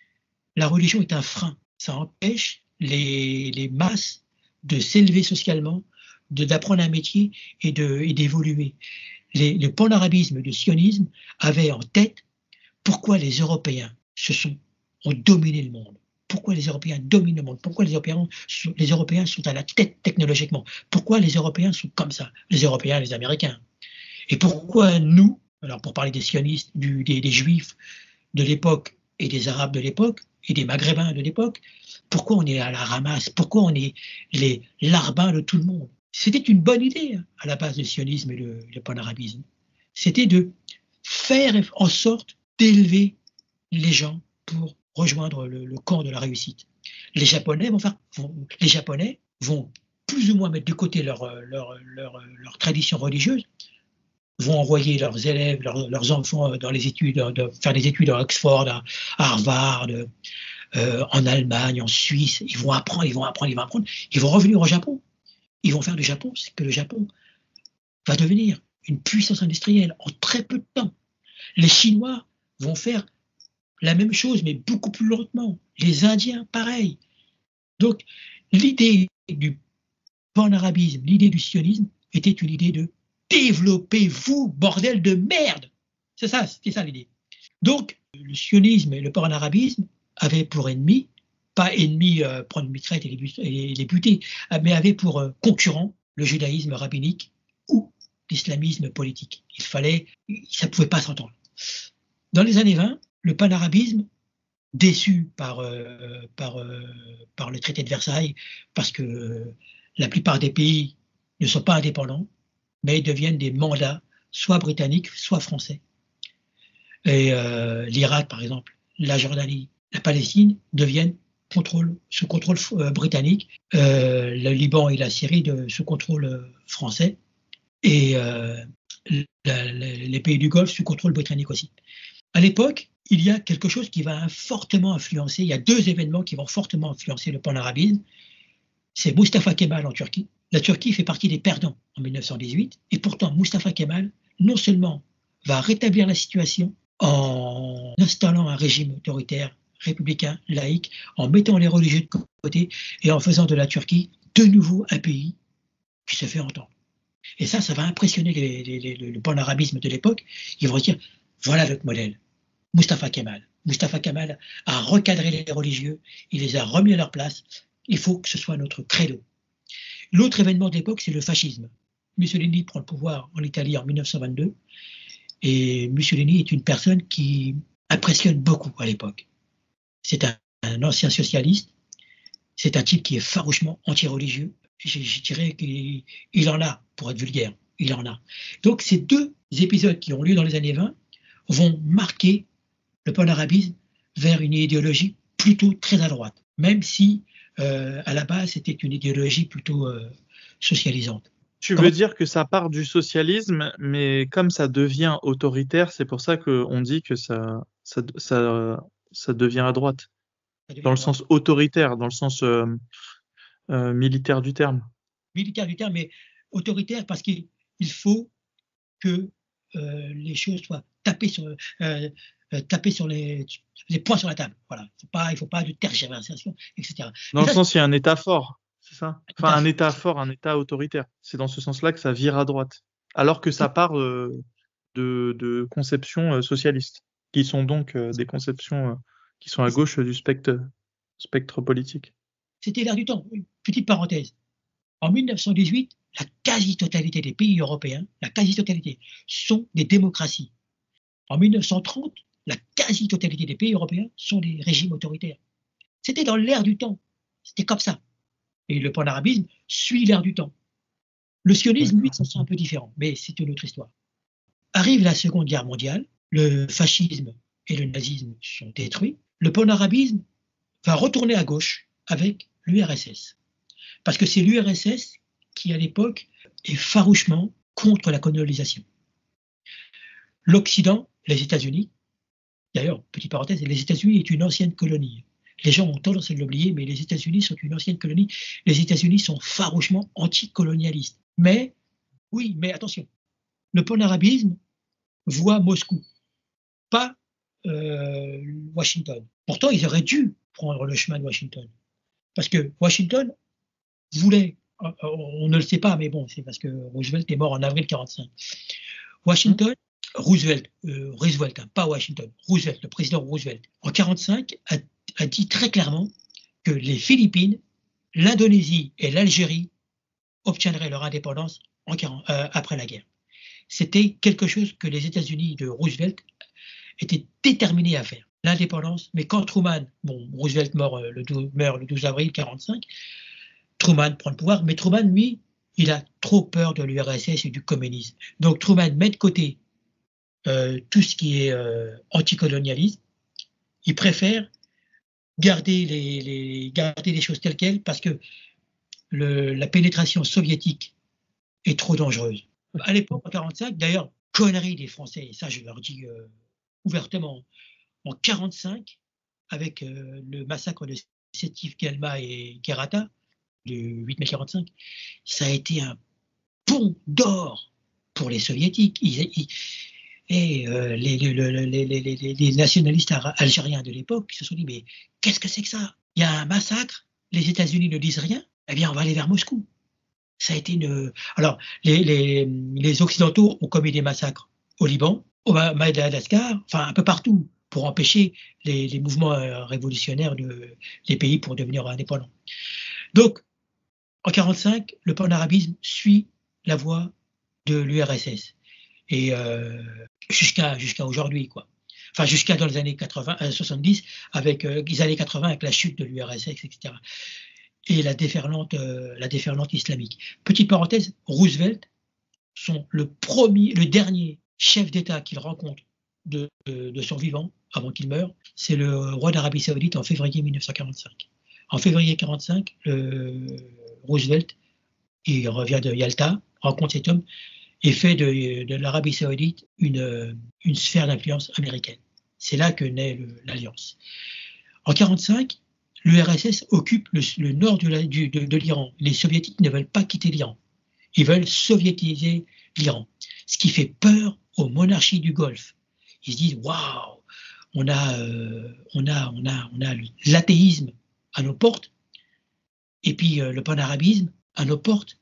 la religion est un frein. Ça empêche les, les masses de s'élever socialement, de, d'apprendre un métier et, de, et d'évoluer. Les, le pan-arabisme, le sionisme avait en tête pourquoi les Européens se sont, ont dominé le monde. Pourquoi les Européens dominent le monde? Pourquoi les Européens, sont, les Européens sont à la tête technologiquement? Pourquoi les Européens sont comme ça? Les Européens, les Américains. Et pourquoi nous, alors pour parler des sionistes, du, des, des Juifs de l'époque et des Arabes de l'époque et des Maghrébins de l'époque, pourquoi on est à la ramasse? Pourquoi on est les larbins de tout le monde? C'était une bonne idée hein, à la base du sionisme et le, le pan-arabisme. C'était de faire en sorte d'élever les gens pour rejoindre le, le camp de la réussite. Les Japonais vont faire, vont, les Japonais vont plus ou moins mettre de côté leur, leur, leur, leur tradition religieuse, vont envoyer leurs élèves, leurs, leurs enfants dans les études, de, faire des études à Oxford, à Harvard, euh, en Allemagne, en Suisse. Ils vont apprendre, ils vont apprendre, ils vont apprendre. Ils vont revenir au Japon. Ils vont faire du Japon, c'est que le Japon va devenir une puissance industrielle en très peu de temps. Les Chinois vont faire la même chose, mais beaucoup plus lentement. Les Indiens, pareil. Donc, l'idée du pan-arabisme, l'idée du sionisme, était une idée de développez-vous, bordel de merde. C'est ça, c'était ça l'idée. Donc, le sionisme et le pan-arabisme avaient pour ennemi, pas ennemi euh, prendre une mitraille et les, but- et les buter, mais avaient pour euh, concurrent le judaïsme rabbinique ou l'islamisme politique. Il fallait, ça ne pouvait pas s'entendre. Dans les années vingt, le pan-arabisme, déçu par, euh, par, euh, par le traité de Versailles, parce que euh, la plupart des pays ne sont pas indépendants, mais deviennent des mandats, soit britanniques, soit français. Et euh, l'Irak, par exemple, la Jordanie, la Palestine deviennent contrôle, sous contrôle euh, britannique, euh, le Liban et la Syrie de, sous contrôle euh, français, et euh, la, la, les pays du Golfe sous contrôle britannique aussi. À l'époque, il y a quelque chose qui va fortement influencer, il y a deux événements qui vont fortement influencer le pan-arabisme. C'est Mustafa Kemal en Turquie. La Turquie fait partie des perdants en mille neuf cent dix-huit, et pourtant Mustafa Kemal, non seulement va rétablir la situation en installant un régime autoritaire, républicain, laïque, en mettant les religieux de côté et en faisant de la Turquie de nouveau un pays qui se fait entendre. Et ça, ça va impressionner les, les, les, le pan-arabisme de l'époque. Ils vont dire, voilà notre modèle, Mustafa Kemal. Mustafa Kemal a recadré les religieux, il les a remis à leur place, il faut que ce soit notre credo. L'autre événement de l'époque, c'est le fascisme. Mussolini prend le pouvoir en Italie en mille neuf cent vingt-deux, et Mussolini est une personne qui impressionne beaucoup à l'époque. C'est un, un ancien socialiste, c'est un type qui est farouchement anti-religieux. Je, je dirais qu'il il en a, pour être vulgaire, il en a. Donc ces deux épisodes qui ont lieu dans les années vingt vont marquer le pan-arabisme vers une idéologie plutôt très à droite, même si euh, à la base, c'était une idéologie plutôt euh, socialisante.
Tu
Comment
veux dire que ça part du socialisme, mais comme ça devient autoritaire, c'est pour ça qu'on dit que ça, ça, ça, ça devient à droite,
ça devient
dans
à
le
droite?
sens autoritaire, dans le sens euh, euh, militaire du terme.
Militaire du terme, mais autoritaire parce qu'il il faut que euh, les choses soient tapées sur, euh, euh, tapées sur les, les points sur la table. Voilà. Faut pas, il ne faut pas de tergiversation, et cetera.
Dans
Et
le
ça, c'est
sens, il y a un État fort, c'est ça?
tout
Enfin,
à
un
fait.
État fort, un État autoritaire. C'est dans ce sens-là que ça vire à droite. Alors que ça part euh, de, de conceptions euh, socialistes, qui sont donc euh, des conceptions euh, qui sont à gauche du spectre, spectre politique.
C'était l'air du temps. Une petite parenthèse. En mille neuf cent dix-huit, la quasi-totalité des pays européens, la quasi-totalité, sont des démocraties. En mille neuf cent trente, la quasi-totalité des pays européens sont des régimes autoritaires. C'était dans l'air du temps. C'était comme ça. Et le panarabisme suit l'air du temps. Le sionisme, lui, ça sera un peu différent, mais c'est une autre histoire. Arrive la Seconde Guerre mondiale, le fascisme et le nazisme sont détruits. Le panarabisme va retourner à gauche avec l'U R S S. Parce que c'est l'U R S S qui, à l'époque, est farouchement contre la colonisation. L'Occident, les États-Unis, d'ailleurs, petite parenthèse, les États-Unis est une ancienne colonie. Les gens ont tendance à l'oublier, mais les États-Unis sont une ancienne colonie. Les États-Unis sont farouchement anticolonialistes. Mais, oui, mais attention, le panarabisme voit Moscou, pas euh, Washington. Pourtant, ils auraient dû prendre le chemin de Washington. Parce que Washington voulait, on ne le sait pas, mais bon, c'est parce que Roosevelt est mort en avril quarante-cinq. Washington, mmh. Roosevelt, euh, Roosevelt, hein, pas Washington, Roosevelt, le président Roosevelt, en quarante-cinq, a, a dit très clairement que les Philippines, l'Indonésie et l'Algérie obtiendraient leur indépendance en quarante, euh, après la guerre. C'était quelque chose que les États-Unis de Roosevelt étaient déterminés à faire, l'indépendance. Mais quand Truman, bon, Roosevelt meurt le douze, meurt le douze avril quarante-cinq, Truman prend le pouvoir, mais Truman, lui, il a trop peur de l'U R S S et du communisme. Donc Truman met de côté euh, tout ce qui est euh, anticolonialisme. Il préfère garder les, les, garder les choses telles quelles parce que le, la pénétration soviétique est trop dangereuse. À l'époque, en quarante-cinq, d'ailleurs, connerie des Français, et ça je leur dis euh, ouvertement, en quarante-cinq, avec euh, le massacre de Sétif, Guelma et Kerata, le huit mai quarante-cinq, ça a été un pont d'or pour les soviétiques. Ils, ils, et euh, les, les, les, les, les nationalistes algériens de l'époque se sont dit, mais qu'est-ce que c'est que ça? Il y a un massacre, les États-Unis ne disent rien, eh bien on va aller vers Moscou. Ça a été une... Alors, les, les, les Occidentaux ont commis des massacres au Liban, au Madagascar, enfin un peu partout, pour empêcher les, les mouvements révolutionnaires de, des pays pour devenir indépendants. Donc, en quarante-cinq, le panarabisme suit la voie de l'U R S S. Et euh, jusqu'à jusqu'à aujourd'hui, quoi. Enfin, jusqu'à dans les années quatre-vingts, euh, soixante-dix, avec euh, les années quatre-vingts, avec la chute de l'U R S S, et cetera. Et la déferlante, euh, la déferlante islamique. Petite parenthèse, Roosevelt, sont le premier, le dernier chef d'État qu'il rencontre de, de, de son vivant, avant qu'il meure, c'est le roi d'Arabie Saoudite en février mille neuf cent quarante-cinq. En février quarante-cinq, le Roosevelt, il revient de Yalta, rencontre cet homme et fait de, de l'Arabie Saoudite une, une sphère d'influence américaine. C'est là que naît le, l'alliance. En quarante-cinq, l'U R S S occupe le, le nord de, la, du, de, de l'Iran. Les soviétiques ne veulent pas quitter l'Iran. Ils veulent soviétiser l'Iran. Ce qui fait peur aux monarchies du Golfe. Ils se disent, waouh, on a, euh, on a, on a, on a l'athéisme à nos portes, et puis euh, le panarabisme à nos portes.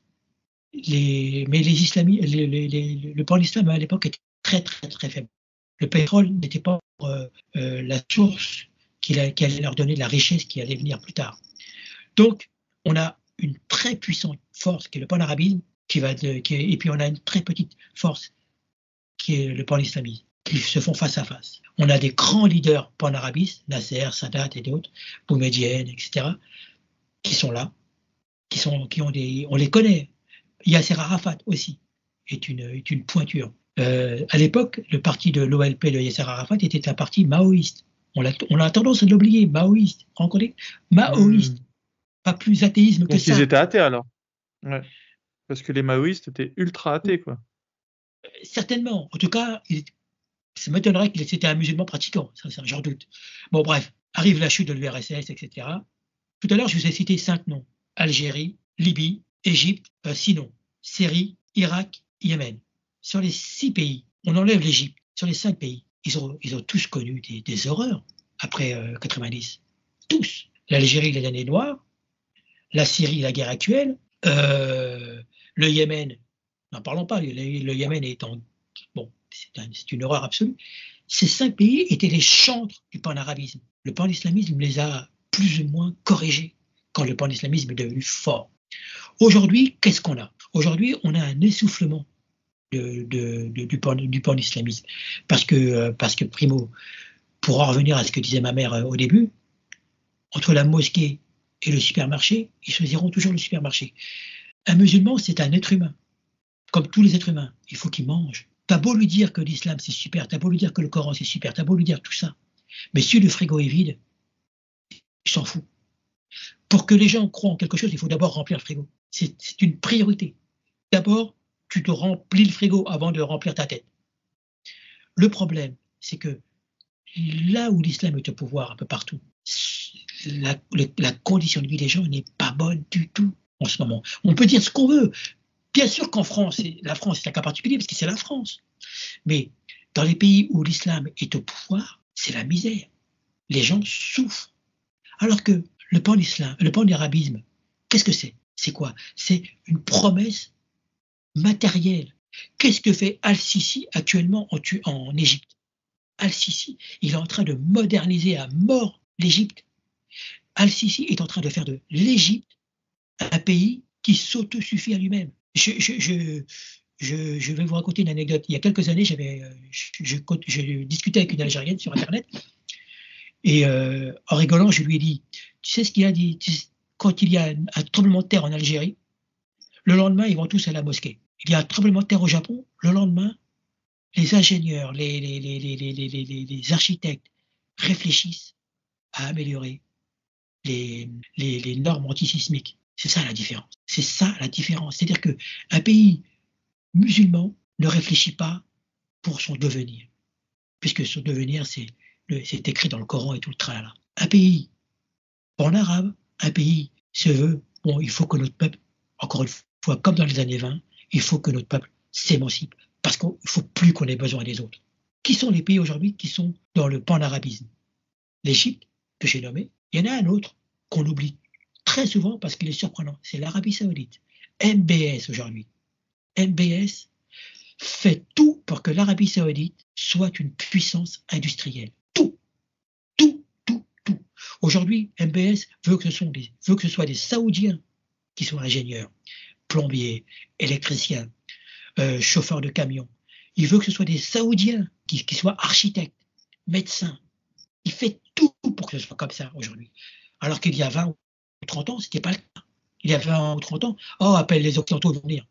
Les, mais les islamistes, les, les, les, le pan-islam à l'époque était très très très faible. Le pétrole n'était pas euh, euh, la source qui, la, qui allait leur donner la richesse qui allait venir plus tard. Donc, on a une très puissante force qui est le panarabisme, qui va de, qui est, et puis on a une très petite force qui est le pan-islamisme, qui se font face à face. On a des grands leaders panarabistes, Nasser, Sadat et d'autres, Boumedienne, et cetera, qui sont là, qui sont, qui ont des, on les connaît. Yasser Arafat aussi est une, est une pointure. Euh, à l'époque, le parti de l'O L P de Yasser Arafat était un parti maoïste. On a, on a tendance à l'oublier, maoïste. Rencontrez maoïste. Mmh. pas plus athéisme que
Donc
ça.
ils étaient athées alors. Ouais. Parce que les maoïstes étaient ultra athées, quoi.
Certainement. En tout cas, il, ça m'étonnerait qu'il c'était un musulman pratiquant. Ça, ça j'en doute. Bon, bref, arrive la chute de l'U R S S, et cetera. Tout à l'heure, je vous ai cité cinq noms. Algérie, Libye, Égypte, euh, sinon, Syrie, Irak, Yémen. Sur les six pays, on enlève l'Égypte. Sur les cinq pays, ils ont, ils ont tous connu des, des horreurs après euh, quatre-vingt-dix. Tous. L'Algérie, les années noires. La Syrie, la guerre actuelle. Euh, le Yémen, n'en parlons pas. Le, le Yémen est en... Bon, c'est, un, c'est une horreur absolue. Ces cinq pays étaient les chantres du panarabisme. Le panislamisme les a plus ou moins corrigés quand le panislamisme est devenu fort. Aujourd'hui, qu'est-ce qu'on a? Aujourd'hui, on a un essoufflement de, de, de, du, pan, du panislamisme. Parce que, parce que, primo, pour en revenir à ce que disait ma mère au début, entre la mosquée et le supermarché, ils choisiront toujours le supermarché. Un musulman, c'est un être humain, comme tous les êtres humains. Il faut qu'il mange. T'as beau lui dire que l'islam c'est super, t'as beau lui dire que le Coran c'est super, t'as beau lui dire tout ça, mais si le frigo est vide, il s'en fout. Pour que les gens croient en quelque chose, il faut d'abord remplir le frigo. C'est, c'est une priorité. D'abord, tu te remplis le frigo avant de remplir ta tête. Le problème, c'est que là où l'islam est au pouvoir un peu partout, la, le, la condition de vie des gens n'est pas bonne du tout en ce moment. On peut dire ce qu'on veut. Bien sûr qu'en France, la France est un cas particulier parce que c'est la France. Mais dans les pays où l'islam est au pouvoir, c'est la misère. Les gens souffrent. Alors que le pan-islam, le pan-arabisme, qu'est-ce que c'est? C'est quoi? C'est une promesse matérielle. Qu'est-ce que fait Al-Sisi actuellement en, en Égypte? Al-Sisi, il est en train de moderniser à mort l'Égypte. Al-Sisi est en train de faire de l'Égypte un pays qui s'autosuffit à lui-même. Je, je, je, je, je vais vous raconter une anecdote. Il y a quelques années, j'avais, je, je, je discutais avec une Algérienne sur Internet et euh, en rigolant, je lui ai dit, tu sais ce qu'il a dit, quand il y a un, un tremblement de terre en Algérie, le lendemain, ils vont tous à la mosquée. Il y a un tremblement de terre au Japon, le lendemain, les ingénieurs, les, les, les, les, les, les, les, les architectes réfléchissent à améliorer les, les, les normes antisismiques. C'est ça la différence. C'est ça la différence. C'est-à-dire qu'un pays musulman ne réfléchit pas pour son devenir, puisque son devenir, c'est, le, c'est écrit dans le Coran et tout le tralala. Un pays en arabe, un pays se veut, bon, il faut que notre peuple, encore une fois, comme dans les années vingt, il faut que notre peuple s'émancipe, parce qu'il ne faut plus qu'on ait besoin des autres. Qui sont les pays aujourd'hui qui sont dans le panarabisme? L'Égypte, que j'ai nommé, il y en a un autre qu'on oublie très souvent parce qu'il est surprenant, c'est l'Arabie Saoudite. M B S aujourd'hui. M B S fait tout pour que l'Arabie Saoudite soit une puissance industrielle. Tout, tout, tout, tout. Aujourd'hui, M B S veut que ce, sont des, veut que ce soit des Saoudiens qui soient ingénieurs, plombiers, électriciens, euh, chauffeurs de camions. Il veut que ce soit des Saoudiens qui, qui soient architectes, médecins. Il fait tout pour que ce soit comme ça aujourd'hui. Alors qu'il y a vingt ou trente ans, ce n'était pas le cas. Il y a vingt ou trente ans, oh, appelle les Occidentaux de venir.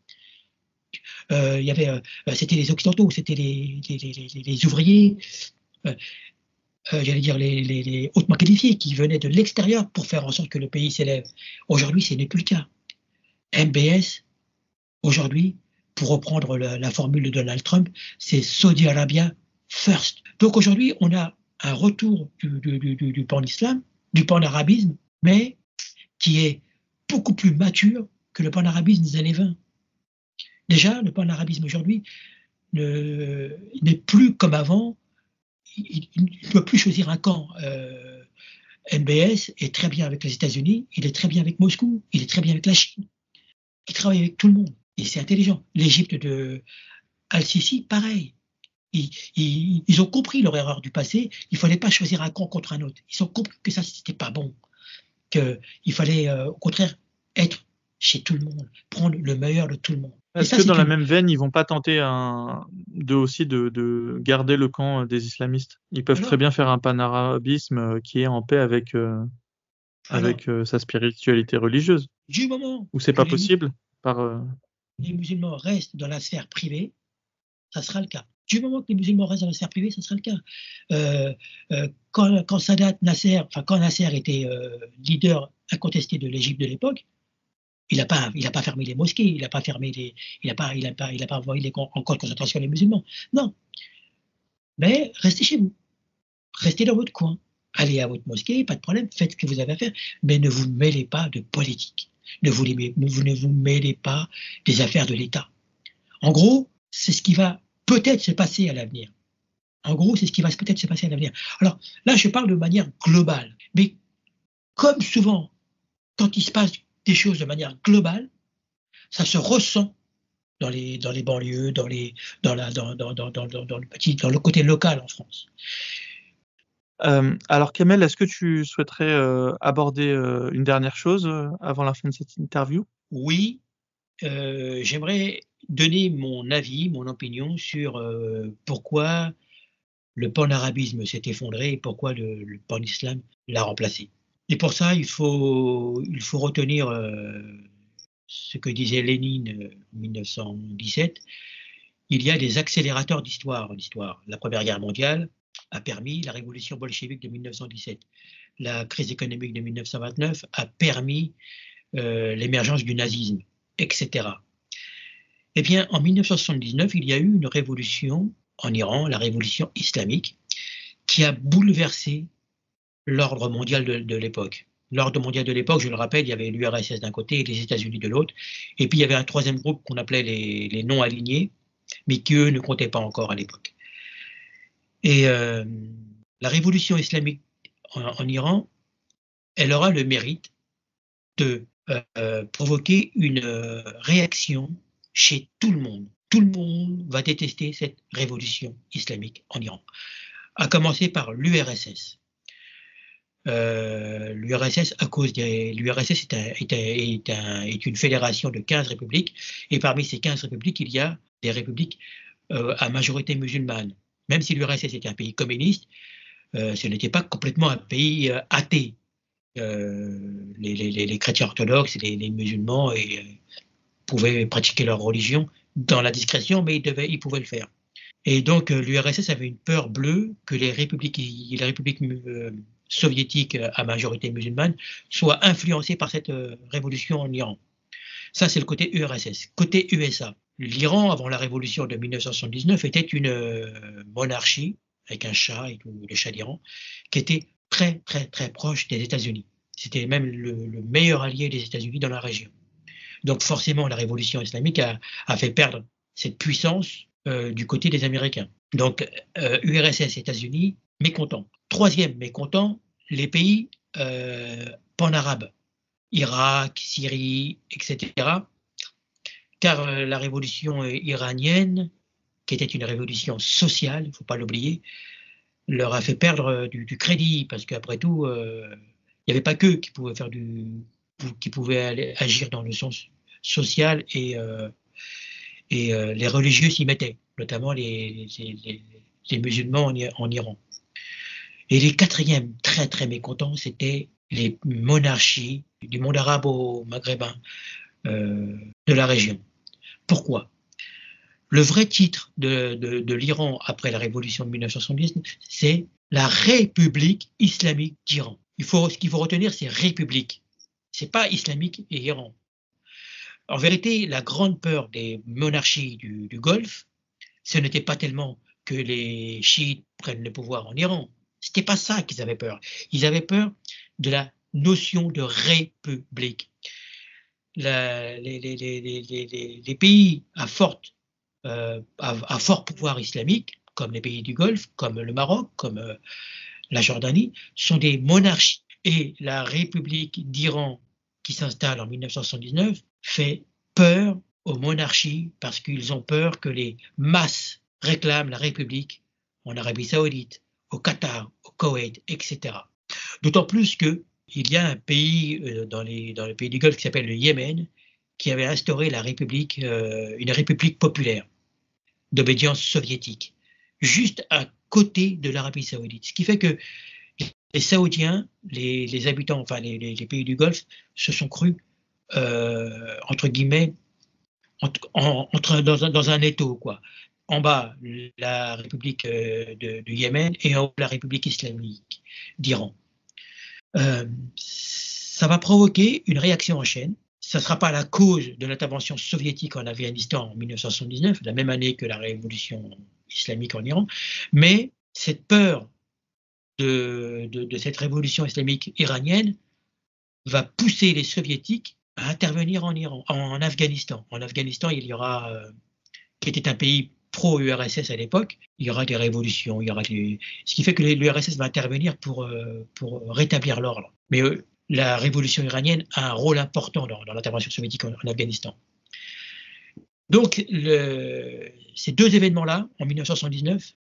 Euh, il y avait, euh, c'était les Occidentaux, c'était les, les, les, les ouvriers, euh, euh, j'allais dire les, les, les hautement qualifiés qui venaient de l'extérieur pour faire en sorte que le pays s'élève. Aujourd'hui, ce n'est plus le cas. M B S, aujourd'hui, pour reprendre la, la formule de Donald Trump, c'est Saudi Arabia first. Donc aujourd'hui, on a un retour du, du, du, du pan-islam, du pan-arabisme, mais qui est beaucoup plus mature que le pan-arabisme des années vingt. Déjà, le pan-arabisme aujourd'hui ne, n'est plus comme avant, il ne peut plus choisir un camp. Euh, M B S est très bien avec les États-Unis, il est très bien avec Moscou, il est très bien avec la Chine. Il travaille avec tout le monde et c'est intelligent. L'Égypte de Al-Sisi, pareil. Ils, ils, ils ont compris leur erreur du passé. Il ne fallait pas choisir un camp contre un autre. Ils ont compris que ça, c'était pas bon. Qu'il fallait, euh, au contraire, être chez tout le monde, prendre le meilleur de tout le monde.
Est-ce
ça,
que
c'est
dans
une...
la même veine, ils vont pas tenter un... de aussi de, de garder le camp des islamistes? Ils peuvent
alors,
très bien faire un panarabisme qui est en paix avec, euh, avec alors, euh, sa spiritualité religieuse.
Du moment
ou c'est pas possible par euh...
les musulmans restent dans la sphère privée, ça sera le cas. Du moment que les musulmans restent dans la sphère privée, ça sera le cas. Euh, euh, quand, quand Sadat Nasser, enfin quand Nasser était euh, leader incontesté de l'Égypte de l'époque, il n'a pas, il a pas fermé les mosquées, il n'a pas fermé les, il n'a pas, il a pas, il a pas envoyé les camps en camps de concentration les musulmans. Non, mais restez chez vous, restez dans votre coin, allez à votre mosquée, pas de problème, faites ce que vous avez à faire, mais ne vous mêlez pas de politique, ne vous, les, ne vous, ne vous mêlez pas des affaires de l'État. En gros, c'est ce qui va peut-être se passer à l'avenir. En gros, c'est ce qui va peut-être se passer à l'avenir. Alors là, je parle de manière globale, mais comme souvent, quand il se passe des choses de manière globale, ça se ressent dans les, dans les banlieues, dans, les, dans, la, dans, dans, dans, dans, dans, le petit, dans le côté local en France.
Euh, alors Kamel, est-ce que tu souhaiterais euh, aborder euh, une dernière chose euh, avant la fin de cette interview?
Oui, euh, j'aimerais donner mon avis, mon opinion sur euh, pourquoi le panarabisme s'est effondré et pourquoi le, le pan-islam l'a remplacé. Et pour ça, il faut, il faut retenir euh, ce que disait Lénine en mille neuf cent dix-sept. Il y a des accélérateurs d'histoire en histoire. La Première Guerre mondiale a permis la révolution bolchevique de mille neuf cent dix-sept. La crise économique de mille neuf cent vingt-neuf a permis euh, l'émergence du nazisme, et cetera. Eh bien, en mille neuf cent soixante-dix-neuf, il y a eu une révolution en Iran, la révolution islamique, qui a bouleversé l'ordre mondial de, de l'époque. L'ordre mondial de l'époque, je le rappelle, il y avait l'U R S S d'un côté et les États-Unis de l'autre. Et puis il y avait un troisième groupe qu'on appelait les, les non-alignés, mais qui eux ne comptaient pas encore à l'époque. Et euh, la révolution islamique en, en Iran, elle aura le mérite de euh, provoquer une euh, réaction chez tout le monde. Tout le monde va détester cette révolution islamique en Iran, à commencer par l'U R S S. Euh, L'U R S S, à cause des, l'U R S S est, un, est, un, est, un, est une fédération de quinze républiques, et parmi ces quinze républiques, il y a des républiques euh, à majorité musulmane. Même si l'U R S S était un pays communiste, euh, ce n'était pas complètement un pays euh, athée. Euh, les, les, les chrétiens orthodoxes et les, les musulmans et, euh, pouvaient pratiquer leur religion dans la discrétion, mais ils, devaient, ils pouvaient le faire. Et donc euh, l'U R S S avait une peur bleue que les républiques, les républiques euh, soviétiques à majorité musulmane soient influencées par cette euh, révolution en Iran. Ça, c'est le côté U R S S. Côté U S A, l'Iran, avant la révolution de mille neuf cent soixante-dix-neuf, était une euh, monarchie, avec un chat, et tout, le chat d'Iran, qui était très, très, très proche des États-Unis. C'était même le, le meilleur allié des États-Unis dans la région. Donc forcément, la révolution islamique a, a fait perdre cette puissance euh, du côté des Américains. Donc euh, U R S S, États-Unis, mécontents. Troisième mécontent, les pays euh, pan-arabes, Irak, Syrie, et cetera. Car euh, la révolution iranienne, qui était une révolution sociale, il ne faut pas l'oublier, leur a fait perdre du, du crédit, parce qu'après tout, euh, il n'y avait pas qu'eux qui pouvaient faire du, qui pouvaient aller, agir dans le sens social, et, euh, et euh, les religieux s'y mettaient, notamment les, les, les, les musulmans en, en Iran. Et les quatrièmes très très mécontents, c'était les monarchies du monde arabe au maghrébin euh, de la région. Pourquoi ? Le vrai titre de, de, de l'Iran après la révolution de mille neuf cent soixante-dix, c'est la République islamique d'Iran. Il faut, ce qu'il faut retenir, c'est République. C'est pas islamique et Iran. En vérité, la grande peur des monarchies du, du Golfe, ce n'était pas tellement que les chiites prennent le pouvoir en Iran. C'était pas ça qu'ils avaient peur. Ils avaient peur de la notion de république. La, les, les, les, les, les pays à, forte, euh, à, à fort pouvoir islamique, comme les pays du Golfe, comme le Maroc, comme euh, la Jordanie, sont des monarchies. Et la République d'Iran, qui s'installe en mille neuf cent soixante-dix-neuf, fait peur aux monarchies parce qu'ils ont peur que les masses réclament la République en Arabie Saoudite, au Qatar, au Koweït, et cetera. D'autant plus qu'il y a un pays euh, dans, les, dans le pays du Golfe qui s'appelle le Yémen, qui avait instauré la République, euh, une République populaire d'obédience soviétique, juste à côté de l'Arabie Saoudite. Ce qui fait que les Saoudiens, les, les habitants, enfin les, les, les pays du Golfe, se sont crus, euh, entre guillemets, entre, en, entre, dans, un, dans un étau, quoi. En bas, la République euh, de, de Yémen, et en haut, la République islamique d'Iran. Euh, ça va provoquer une réaction en chaîne. Ça ne sera pas la cause de l'intervention soviétique en Afghanistan en mille neuf cent soixante-dix-neuf, la même année que la révolution islamique en Iran, mais cette peur de, de, de cette révolution islamique iranienne va pousser les soviétiques à intervenir en Iran, en Afghanistan. En Afghanistan, il y aura, euh, qui était un pays pro-U R S S à l'époque, il y aura des révolutions, il y aura des, ce qui fait que l'U R S S va intervenir pour, euh, pour rétablir l'ordre. Mais euh, la révolution iranienne a un rôle important dans, dans l'intervention soviétique en, en Afghanistan. Donc, le, ces deux événements-là, en mille neuf cent soixante-dix-neuf,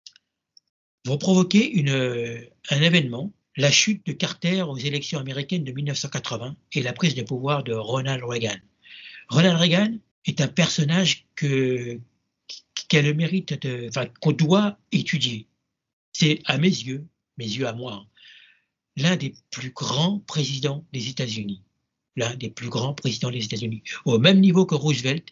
vont provoquer une, un événement, la chute de Carter aux élections américaines de mille neuf cent quatre-vingts et la prise de pouvoir de Ronald Reagan. Ronald Reagan est un personnage que, qui a le mérite de, enfin, qu'on doit étudier. C'est, à mes yeux, mes yeux à moi, l'un des plus grands présidents des États-Unis. L'un des plus grands présidents des États-Unis. Au même niveau que Roosevelt,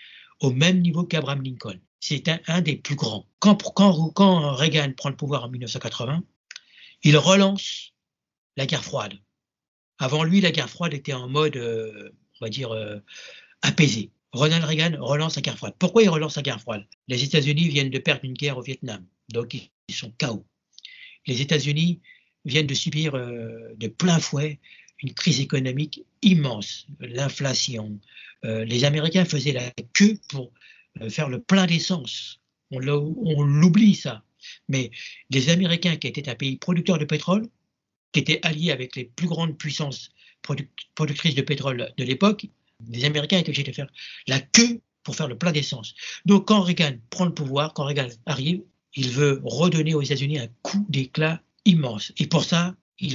au même niveau qu'Abraham Lincoln. C'est un, un des plus grands. Quand, quand, quand Reagan prend le pouvoir en mille neuf cent quatre-vingts, il relance la guerre froide. Avant lui, la guerre froide était en mode, euh, on va dire, euh, apaisé. Ronald Reagan relance la guerre froide. Pourquoi il relance la guerre froide? Les États-Unis viennent de perdre une guerre au Vietnam, donc ils sont K O. Les États-Unis viennent de subir euh, de plein fouet une crise économique immense, l'inflation. Euh, les Américains faisaient la queue pour euh, faire le plein d'essence. On l'oublie ça. Mais les Américains, qui étaient un pays producteur de pétrole, qui étaient alliés avec les plus grandes puissances product productrices de pétrole de l'époque, les Américains étaient obligés de faire la queue pour faire le plein d'essence. Donc quand Reagan prend le pouvoir, quand Reagan arrive, il veut redonner aux États-Unis un coup d'éclat immense. Et pour ça, il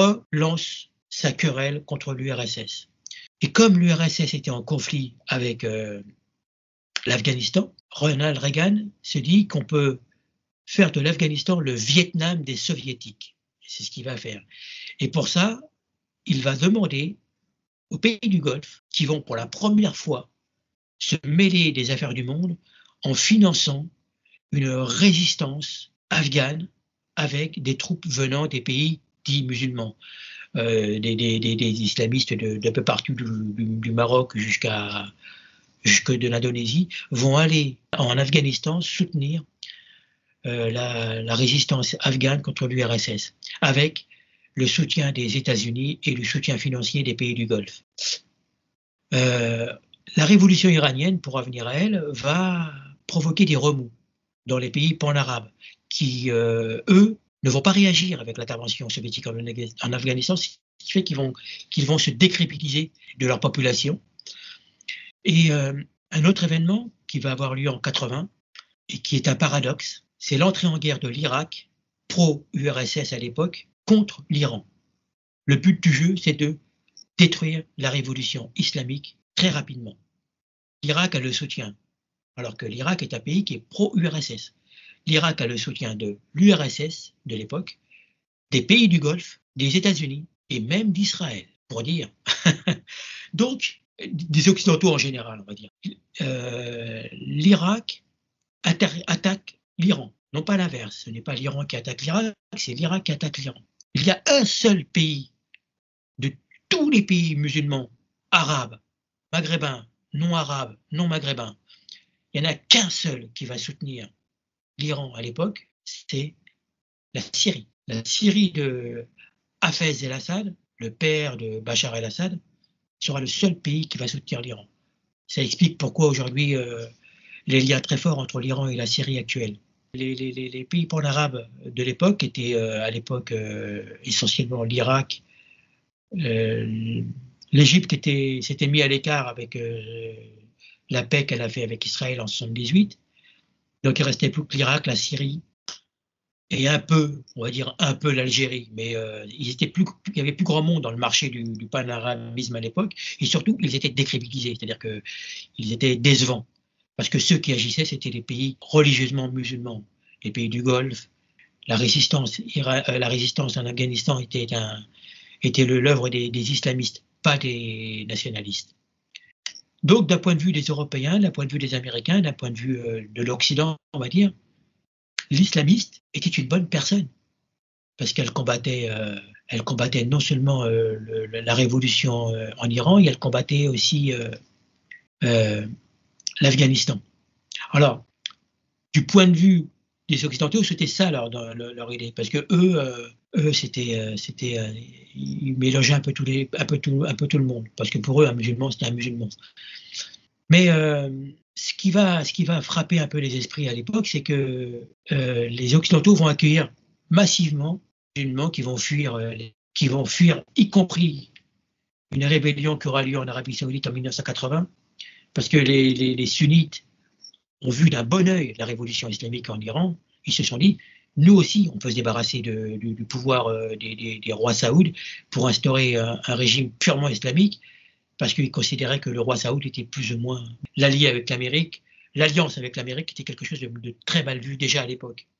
relance sa querelle contre l'U R S S. Et comme l'U R S S était en conflit avec euh, l'Afghanistan, Ronald Reagan se dit qu'on peut faire de l'Afghanistan le Vietnam des Soviétiques. C'est ce qu'il va faire. Et pour ça, il va demander aux pays du Golfe, qui vont pour la première fois se mêler des affaires du monde, en finançant une résistance afghane avec des troupes venant des pays dits musulmans. Euh, des, des, des, des islamistes de, de peu partout du, du, du Maroc jusqu'à jusque de l'Indonésie vont aller en Afghanistan soutenir euh, la, la résistance afghane contre l'U R S S avec le soutien des États-Unis et le soutien financier des pays du Golfe. Euh, la révolution iranienne, pour revenir à elle, va provoquer des remous dans les pays pan-arabes qui, euh, eux, ne vont pas réagir avec l'intervention soviétique en Afghanistan, ce qui fait qu'ils vont, qu'ils vont se décrédibiliser de leur population. Et euh, un autre événement qui va avoir lieu en quatre-vingts, et qui est un paradoxe, c'est l'entrée en guerre de l'Irak, pro-U R S S à l'époque, contre l'Iran. Le but du jeu, c'est de détruire la révolution islamique très rapidement. L'Irak a le soutien, alors que l'Irak est un pays qui est pro-U R S S. L'Irak a le soutien de l'U R S S de l'époque, des pays du Golfe, des États-Unis et même d'Israël, pour dire. Donc, des Occidentaux en général, on va dire. Euh, L'Irak attaque l'Iran, non pas l'inverse. Ce n'est pas l'Iran qui attaque l'Irak, c'est l'Irak qui attaque l'Iran. Il y a un seul pays de tous les pays musulmans, arabes, maghrébins, non arabes, non maghrébins. Il n'y en a qu'un seul qui va soutenir l'Iran à l'époque, c'est la Syrie. La Syrie de Hafez el-Assad, le père de Bachar el-Assad, sera le seul pays qui va soutenir l'Iran. Ça explique pourquoi aujourd'hui euh, les liens très forts entre l'Iran et la Syrie actuelle. Les, les, les pays pan-arabes de l'époque étaient euh, à l'époque euh, essentiellement l'Irak. Euh, L'Égypte s'était mis à l'écart avec euh, la paix qu'elle a fait avec Israël en soixante-dix-huit. Donc il restait plus que l'Irak, la Syrie et un peu, on va dire un peu l'Algérie, mais euh, ils étaient plus, il y avait plus grand monde dans le marché du, du panarabisme à l'époque, et surtout ils étaient décrédibilisés, c'est-à-dire que ils étaient décevants, parce que ceux qui agissaient c'était les pays religieusement musulmans, les pays du Golfe. La résistance, la résistance en Afghanistan était un, était l'œuvre des, des islamistes, pas des nationalistes. Donc d'un point de vue des Européens, d'un point de vue des Américains, d'un point de vue euh, de l'Occident, on va dire, l'islamiste était une bonne personne. parce qu'elle combattait, euh, elle combattait non seulement euh, le, la révolution euh, en Iran, et elle combattait aussi euh, euh, l'Afghanistan. Alors, du point de vue des Occidentaux, c'était ça leur, leur, leur idée, parce que eux, euh, eux c'était, euh, c'était, euh, ils mélangeaient un peu, tous les, un, peu tout, un peu tout le monde, parce que pour eux, un musulman, c'était un musulman. Mais euh, ce, qui va, ce qui va frapper un peu les esprits à l'époque, c'est que euh, les Occidentaux vont accueillir massivement des musulmans qui vont fuir, euh, qui vont fuir, y compris une rébellion qui aura lieu en Arabie Saoudite en mille neuf cent quatre-vingts, parce que les, les, les sunnites ont vu d'un bon œil la révolution islamique en Iran. Ils se sont dit, nous aussi, on peut se débarrasser de, du, du pouvoir euh, des, des, des rois saouds pour instaurer un, un régime purement islamique, parce qu'ils considéraient que le roi Saoud était plus ou moins l'allié avec l'Amérique. L'alliance avec l'Amérique était quelque chose de, de très mal vu déjà à l'époque.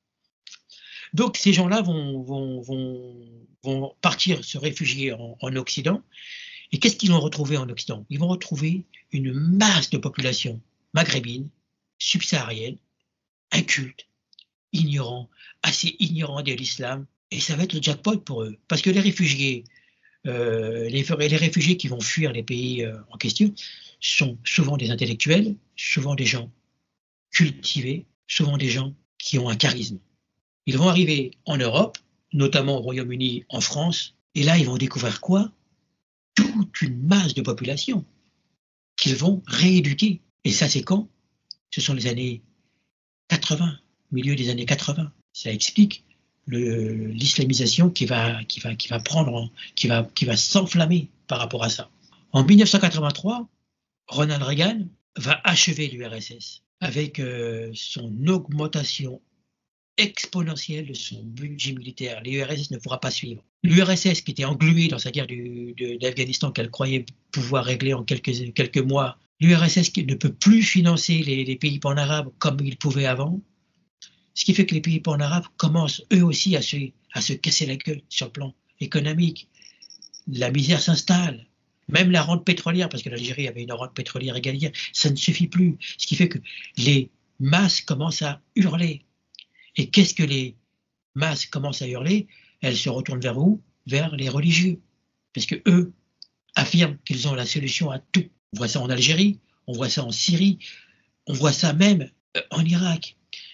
Donc ces gens-là vont, vont, vont, vont partir se réfugier en, en Occident. Et qu'est-ce qu'ils vont retrouver en Occident? Ils vont retrouver une masse de population maghrébine, subsaharienne, inculte, ignorant, assez ignorant de l'islam. Et ça va être le jackpot pour eux. Parce que les réfugiés, euh, les, les réfugiés qui vont fuir les pays euh, en question sont souvent des intellectuels, souvent des gens cultivés, souvent des gens qui ont un charisme. Ils vont arriver en Europe, notamment au Royaume-Uni, en France, et là ils vont découvrir quoi? Toute une masse de population qu'ils vont rééduquer. Et ça c'est quand? Ce sont les années quatre-vingts, milieu des années quatre-vingts. Ça explique le, l'islamisation qui va, qui va, qui va prendre, qui va, qui va s'enflammer par rapport à ça. En mille neuf cent quatre-vingt-trois, Ronald Reagan va achever l'U R S S avec euh, son augmentation exponentielle de son budget militaire. L'U R S S ne pourra pas suivre. L'U R S S, qui était engluée dans sa guerre du, de, d'Afghanistan qu'elle croyait pouvoir régler en quelques, quelques mois, l'U R S S qui ne peut plus financer les, les pays pan-arabes comme il pouvait avant, ce qui fait que les pays pan-arabes commencent eux aussi à se, à se casser la gueule sur le plan économique. La misère s'installe. Même la rente pétrolière, parce que l'Algérie avait une rente pétrolière égalière, ça ne suffit plus. Ce qui fait que les masses commencent à hurler. Et qu'est-ce que les masses commencent à hurler? Elles se retournent vers où? Vers les religieux. Parce que eux affirment qu'ils ont la solution à tout. On voit ça en Algérie, on voit ça en Syrie, on voit ça même en Irak.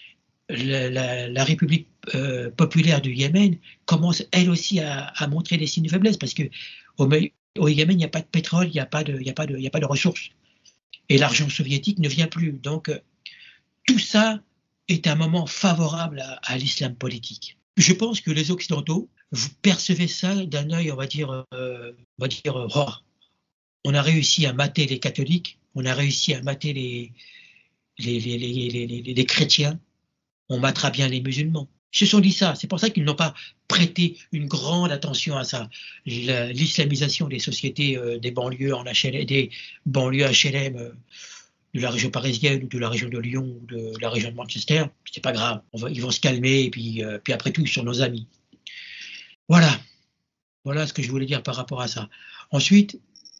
La, la, la République euh, populaire du Yémen commence elle aussi à, à montrer des signes de faiblesse, parce que au, au Yémen, il n'y a pas de pétrole, il n'y a pas de, il n'y a pas de, il n'y a pas de ressources. Et l'argent soviétique ne vient plus. Donc, euh, tout ça est un moment favorable à, à l'islam politique. Je pense que les Occidentaux, vous percevez ça d'un œil, on va dire, euh, on va dire, euh, oh, on a réussi à mater les catholiques, on a réussi à mater les, les, les, les, les, les, les chrétiens, on matera bien les musulmans. Ils se sont dit ça, c'est pour ça qu'ils n'ont pas prêté une grande attention à ça. La, l'islamisation des sociétés, euh, des banlieues en H L M, des banlieues H L M, euh, de la région parisienne ou de la région de Lyon ou de la région de Manchester, c'est pas grave, on va, ils vont se calmer et puis, euh, puis après tout, ils sont nos amis. Voilà, voilà ce que je voulais dire par rapport à ça. Ensuite,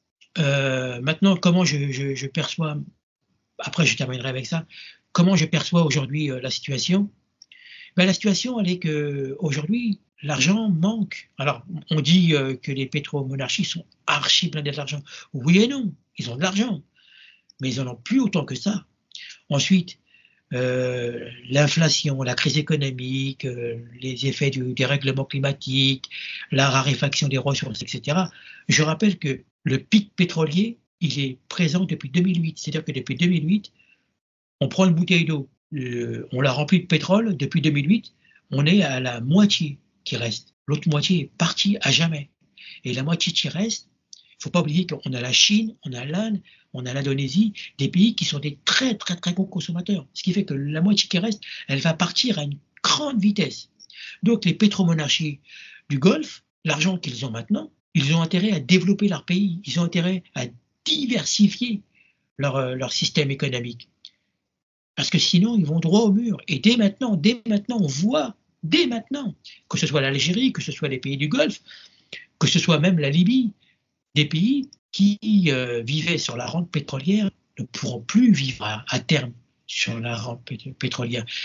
euh, maintenant, comment je, je, je perçois, après je terminerai avec ça, comment je perçois aujourd'hui euh, la situation? Ben, la situation, elle est que aujourd'hui, l'argent manque. Alors, on dit euh, que les pétromonarchies sont archi blindées d'argent. Oui et non, ils ont de l'argent, mais ils n'en ont plus autant que ça. Ensuite, euh, l'inflation, la crise économique, euh, les effets du dérèglement climatique, la raréfaction des ressources, et cetera. Je rappelle que le pic pétrolier, il est présent depuis deux mille huit. C'est-à-dire que depuis deux mille huit, on prend une bouteille d'eau, euh, on la remplit de pétrole, depuis deux mille huit, on est à la moitié qui reste. L'autre moitié est partie à jamais. Et la moitié qui reste, il ne faut pas oublier qu'on a la Chine, on a l'Inde, on a l'Indonésie, des pays qui sont des très très très gros consommateurs. Ce qui fait que la moitié qui reste, elle va partir à une grande vitesse. Donc les pétromonarchies du Golfe, l'argent qu'ils ont maintenant, ils ont intérêt à développer leur pays, ils ont intérêt à diversifier leur, leur système économique. Parce que sinon, ils vont droit au mur. Et dès maintenant, dès maintenant, on voit, dès maintenant, que ce soit l'Algérie, que ce soit les pays du Golfe, que ce soit même la Libye, des pays qui euh, vivaient sur la rente pétrolière ne pourront plus vivre à, à terme sur la rente pétrolière.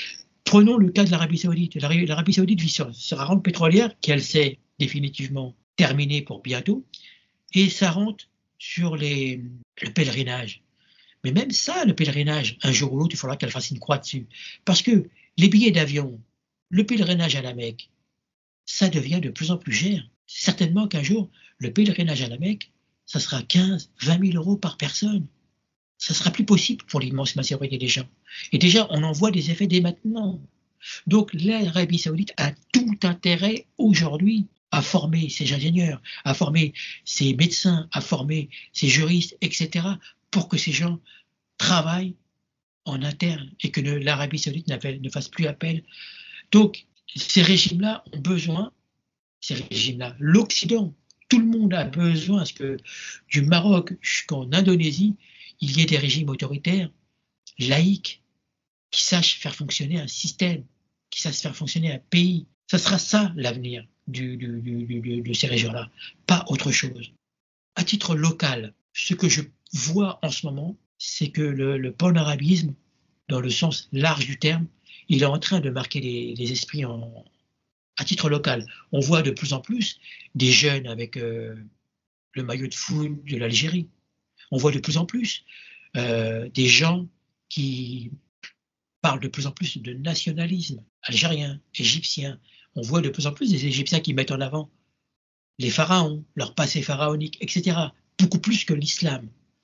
Prenons le cas de l'Arabie Saoudite. L'Arabie Saoudite vit sur, sur la rente pétrolière qui, elle, s'est définitivement terminée pour bientôt, et ça rentre sur les, le pèlerinage. Mais même ça, le pèlerinage, un jour ou l'autre, il faudra qu'elle fasse une croix dessus. Parce que les billets d'avion, le pèlerinage à la Mecque, ça devient de plus en plus cher. Certainement qu'un jour, le pèlerinage à la Mecque, ça sera quinze, vingt mille euros par personne. Ça sera plus possible pour l'immense majorité des gens. Et déjà, on en voit des effets dès maintenant. Donc l'Arabie Saoudite a tout intérêt aujourd'hui à former ses ingénieurs, à former ses médecins, à former ses juristes, et cetera, pour que ces gens travaillent en interne et que l'Arabie Saoudite ne fasse plus appel. Donc ces régimes-là ont besoin, ces régimes-là, l'Occident, tout le monde a besoin, parce que du Maroc jusqu'en Indonésie, il y ait des régimes autoritaires, laïques, qui sachent faire fonctionner un système, qui sachent faire fonctionner un pays. Ça sera ça l'avenir du, du, du, du, de ces régions-là, pas autre chose. À titre local, ce que je vois en ce moment, c'est que le, le panarabisme, dans le sens large du terme, il est en train de marquer les, les esprits en, à titre local. On voit de plus en plus des jeunes avec euh, le maillot de foot de l'Algérie. On voit de plus en plus euh, des gens qui parlent de plus en plus de nationalisme algérien, égyptien. On voit de plus en plus des Égyptiens qui mettent en avant les pharaons, leur passé pharaonique, et cetera. Beaucoup plus que l'islam.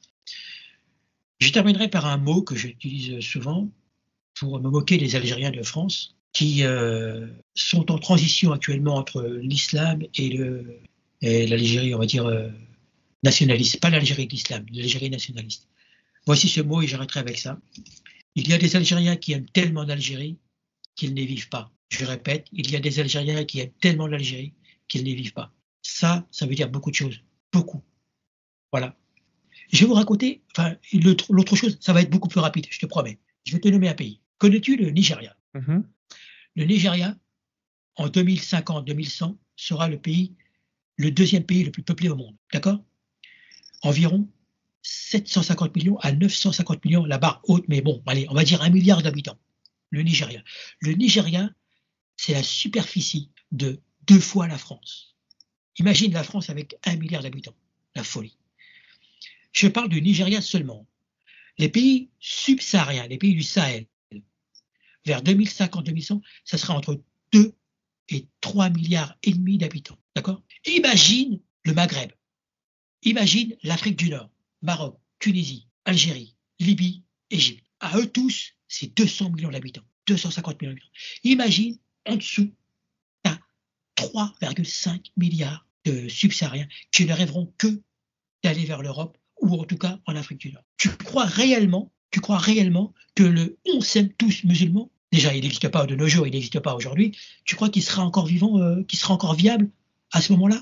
Je terminerai par un mot que j'utilise souvent pour me moquer des Algériens de France qui euh, sont en transition actuellement entre l'islam et, le, et l'Algérie, on va dire, euh, nationaliste. Pas l'Algérie de l'islam, l'Algérie nationaliste. Voici ce mot et j'arrêterai avec ça. Il y a des Algériens qui aiment tellement l'Algérie qu'ils n'y vivent pas. Je répète, il y a des Algériens qui aiment tellement l'Algérie qu'ils n'y vivent pas. Ça, ça veut dire beaucoup de choses. Beaucoup. Voilà. Je vais vous raconter, enfin, l'autre chose, ça va être beaucoup plus rapide, je te promets. Je vais te nommer un pays. Connais-tu le Nigeria? Mm-hmm. Le Nigeria, en deux mille cinquante deux mille cent, sera le pays, le deuxième pays le plus peuplé au monde. D'accord? Environ sept cent cinquante millions à neuf cent cinquante millions, la barre haute, mais bon, allez, on va dire un milliard d'habitants. Le Nigeria. Le Nigeria, c'est la superficie de deux fois la France. Imagine la France avec un milliard d'habitants. La folie. Je parle du Nigeria seulement. Les pays subsahariens, les pays du Sahel, vers deux mille cinquante deux mille cent, ça sera entre deux et trois milliards et demi d'habitants. D'accord? Imagine le Maghreb. Imagine l'Afrique du Nord, Maroc, Tunisie, Algérie, Libye, Égypte. À eux tous, c'est deux cents millions d'habitants, deux cent cinquante millions d'habitants. Imagine, en dessous, tu as trois virgule cinq milliards de subsahariens qui ne rêveront que d'aller vers l'Europe ou en tout cas en Afrique du Nord. Tu crois réellement, tu crois réellement que le on s'aime tous musulman, déjà il n'existe pas de nos jours, il n'existe pas aujourd'hui, tu crois qu'il sera encore vivant, euh, qu'il sera encore viable à ce moment-là?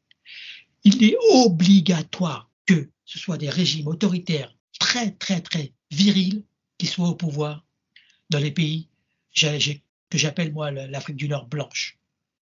Il est obligatoire que ce soit des régimes autoritaires très très très virils qui soient au pouvoir dans les pays que j'appelle moi l'Afrique du Nord blanche.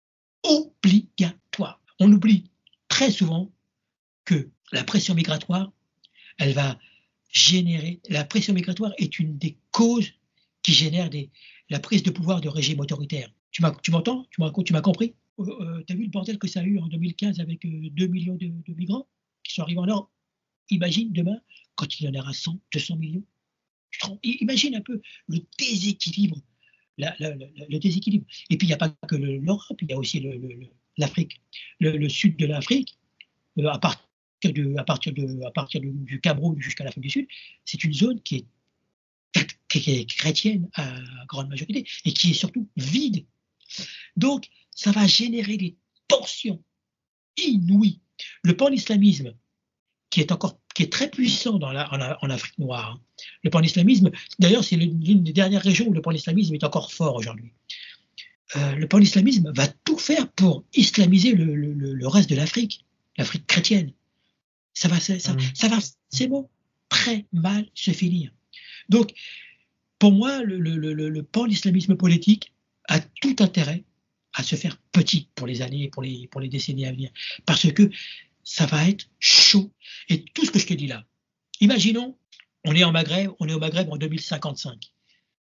Obligatoire. On oublie très souvent que la pression migratoire, elle va générer, la pression migratoire est une des causes qui génère des, la prise de pouvoir de régimes autoritaires. Tu m'entends? Tu m'as tu m'as compris? euh, Tu as vu le bordel que ça a eu en deux mille quinze avec euh, deux millions de, de migrants qui sont arrivés en Europe? Imagine demain, quand il y en aura cent, deux cents millions. Imagine un peu le déséquilibre. La, la, la, le déséquilibre. Et puis il n'y a pas que l'Europe, il y a aussi l'Afrique. Le, le, le sud de l'Afrique, euh, à partir De, à partir, de, à partir de, du Cameroun jusqu'à l'Afrique du Sud, c'est une zone qui est, qui est chrétienne à grande majorité et qui est surtout vide. Donc, ça va générer des tensions inouïes. Le pan-islamisme, qui est encore, qui est très puissant dans la, en, en Afrique noire, hein. Le pan-islamisme, d'ailleurs, c'est l'une des dernières régions où le pan-islamisme est encore fort aujourd'hui. Euh, le pan-islamisme va tout faire pour islamiser le, le, le reste de l'Afrique, l'Afrique chrétienne. Ça va, ça, ça, mmh. ça va, c'est bon, très mal se finir. Donc, pour moi, le, le, le, le pan-islamisme politique a tout intérêt à se faire petit pour les années, pour les, pour les décennies à venir, parce que ça va être chaud. Et tout ce que je te dis là, imaginons, on est en Maghreb, on est au Maghreb en deux mille cinquante-cinq.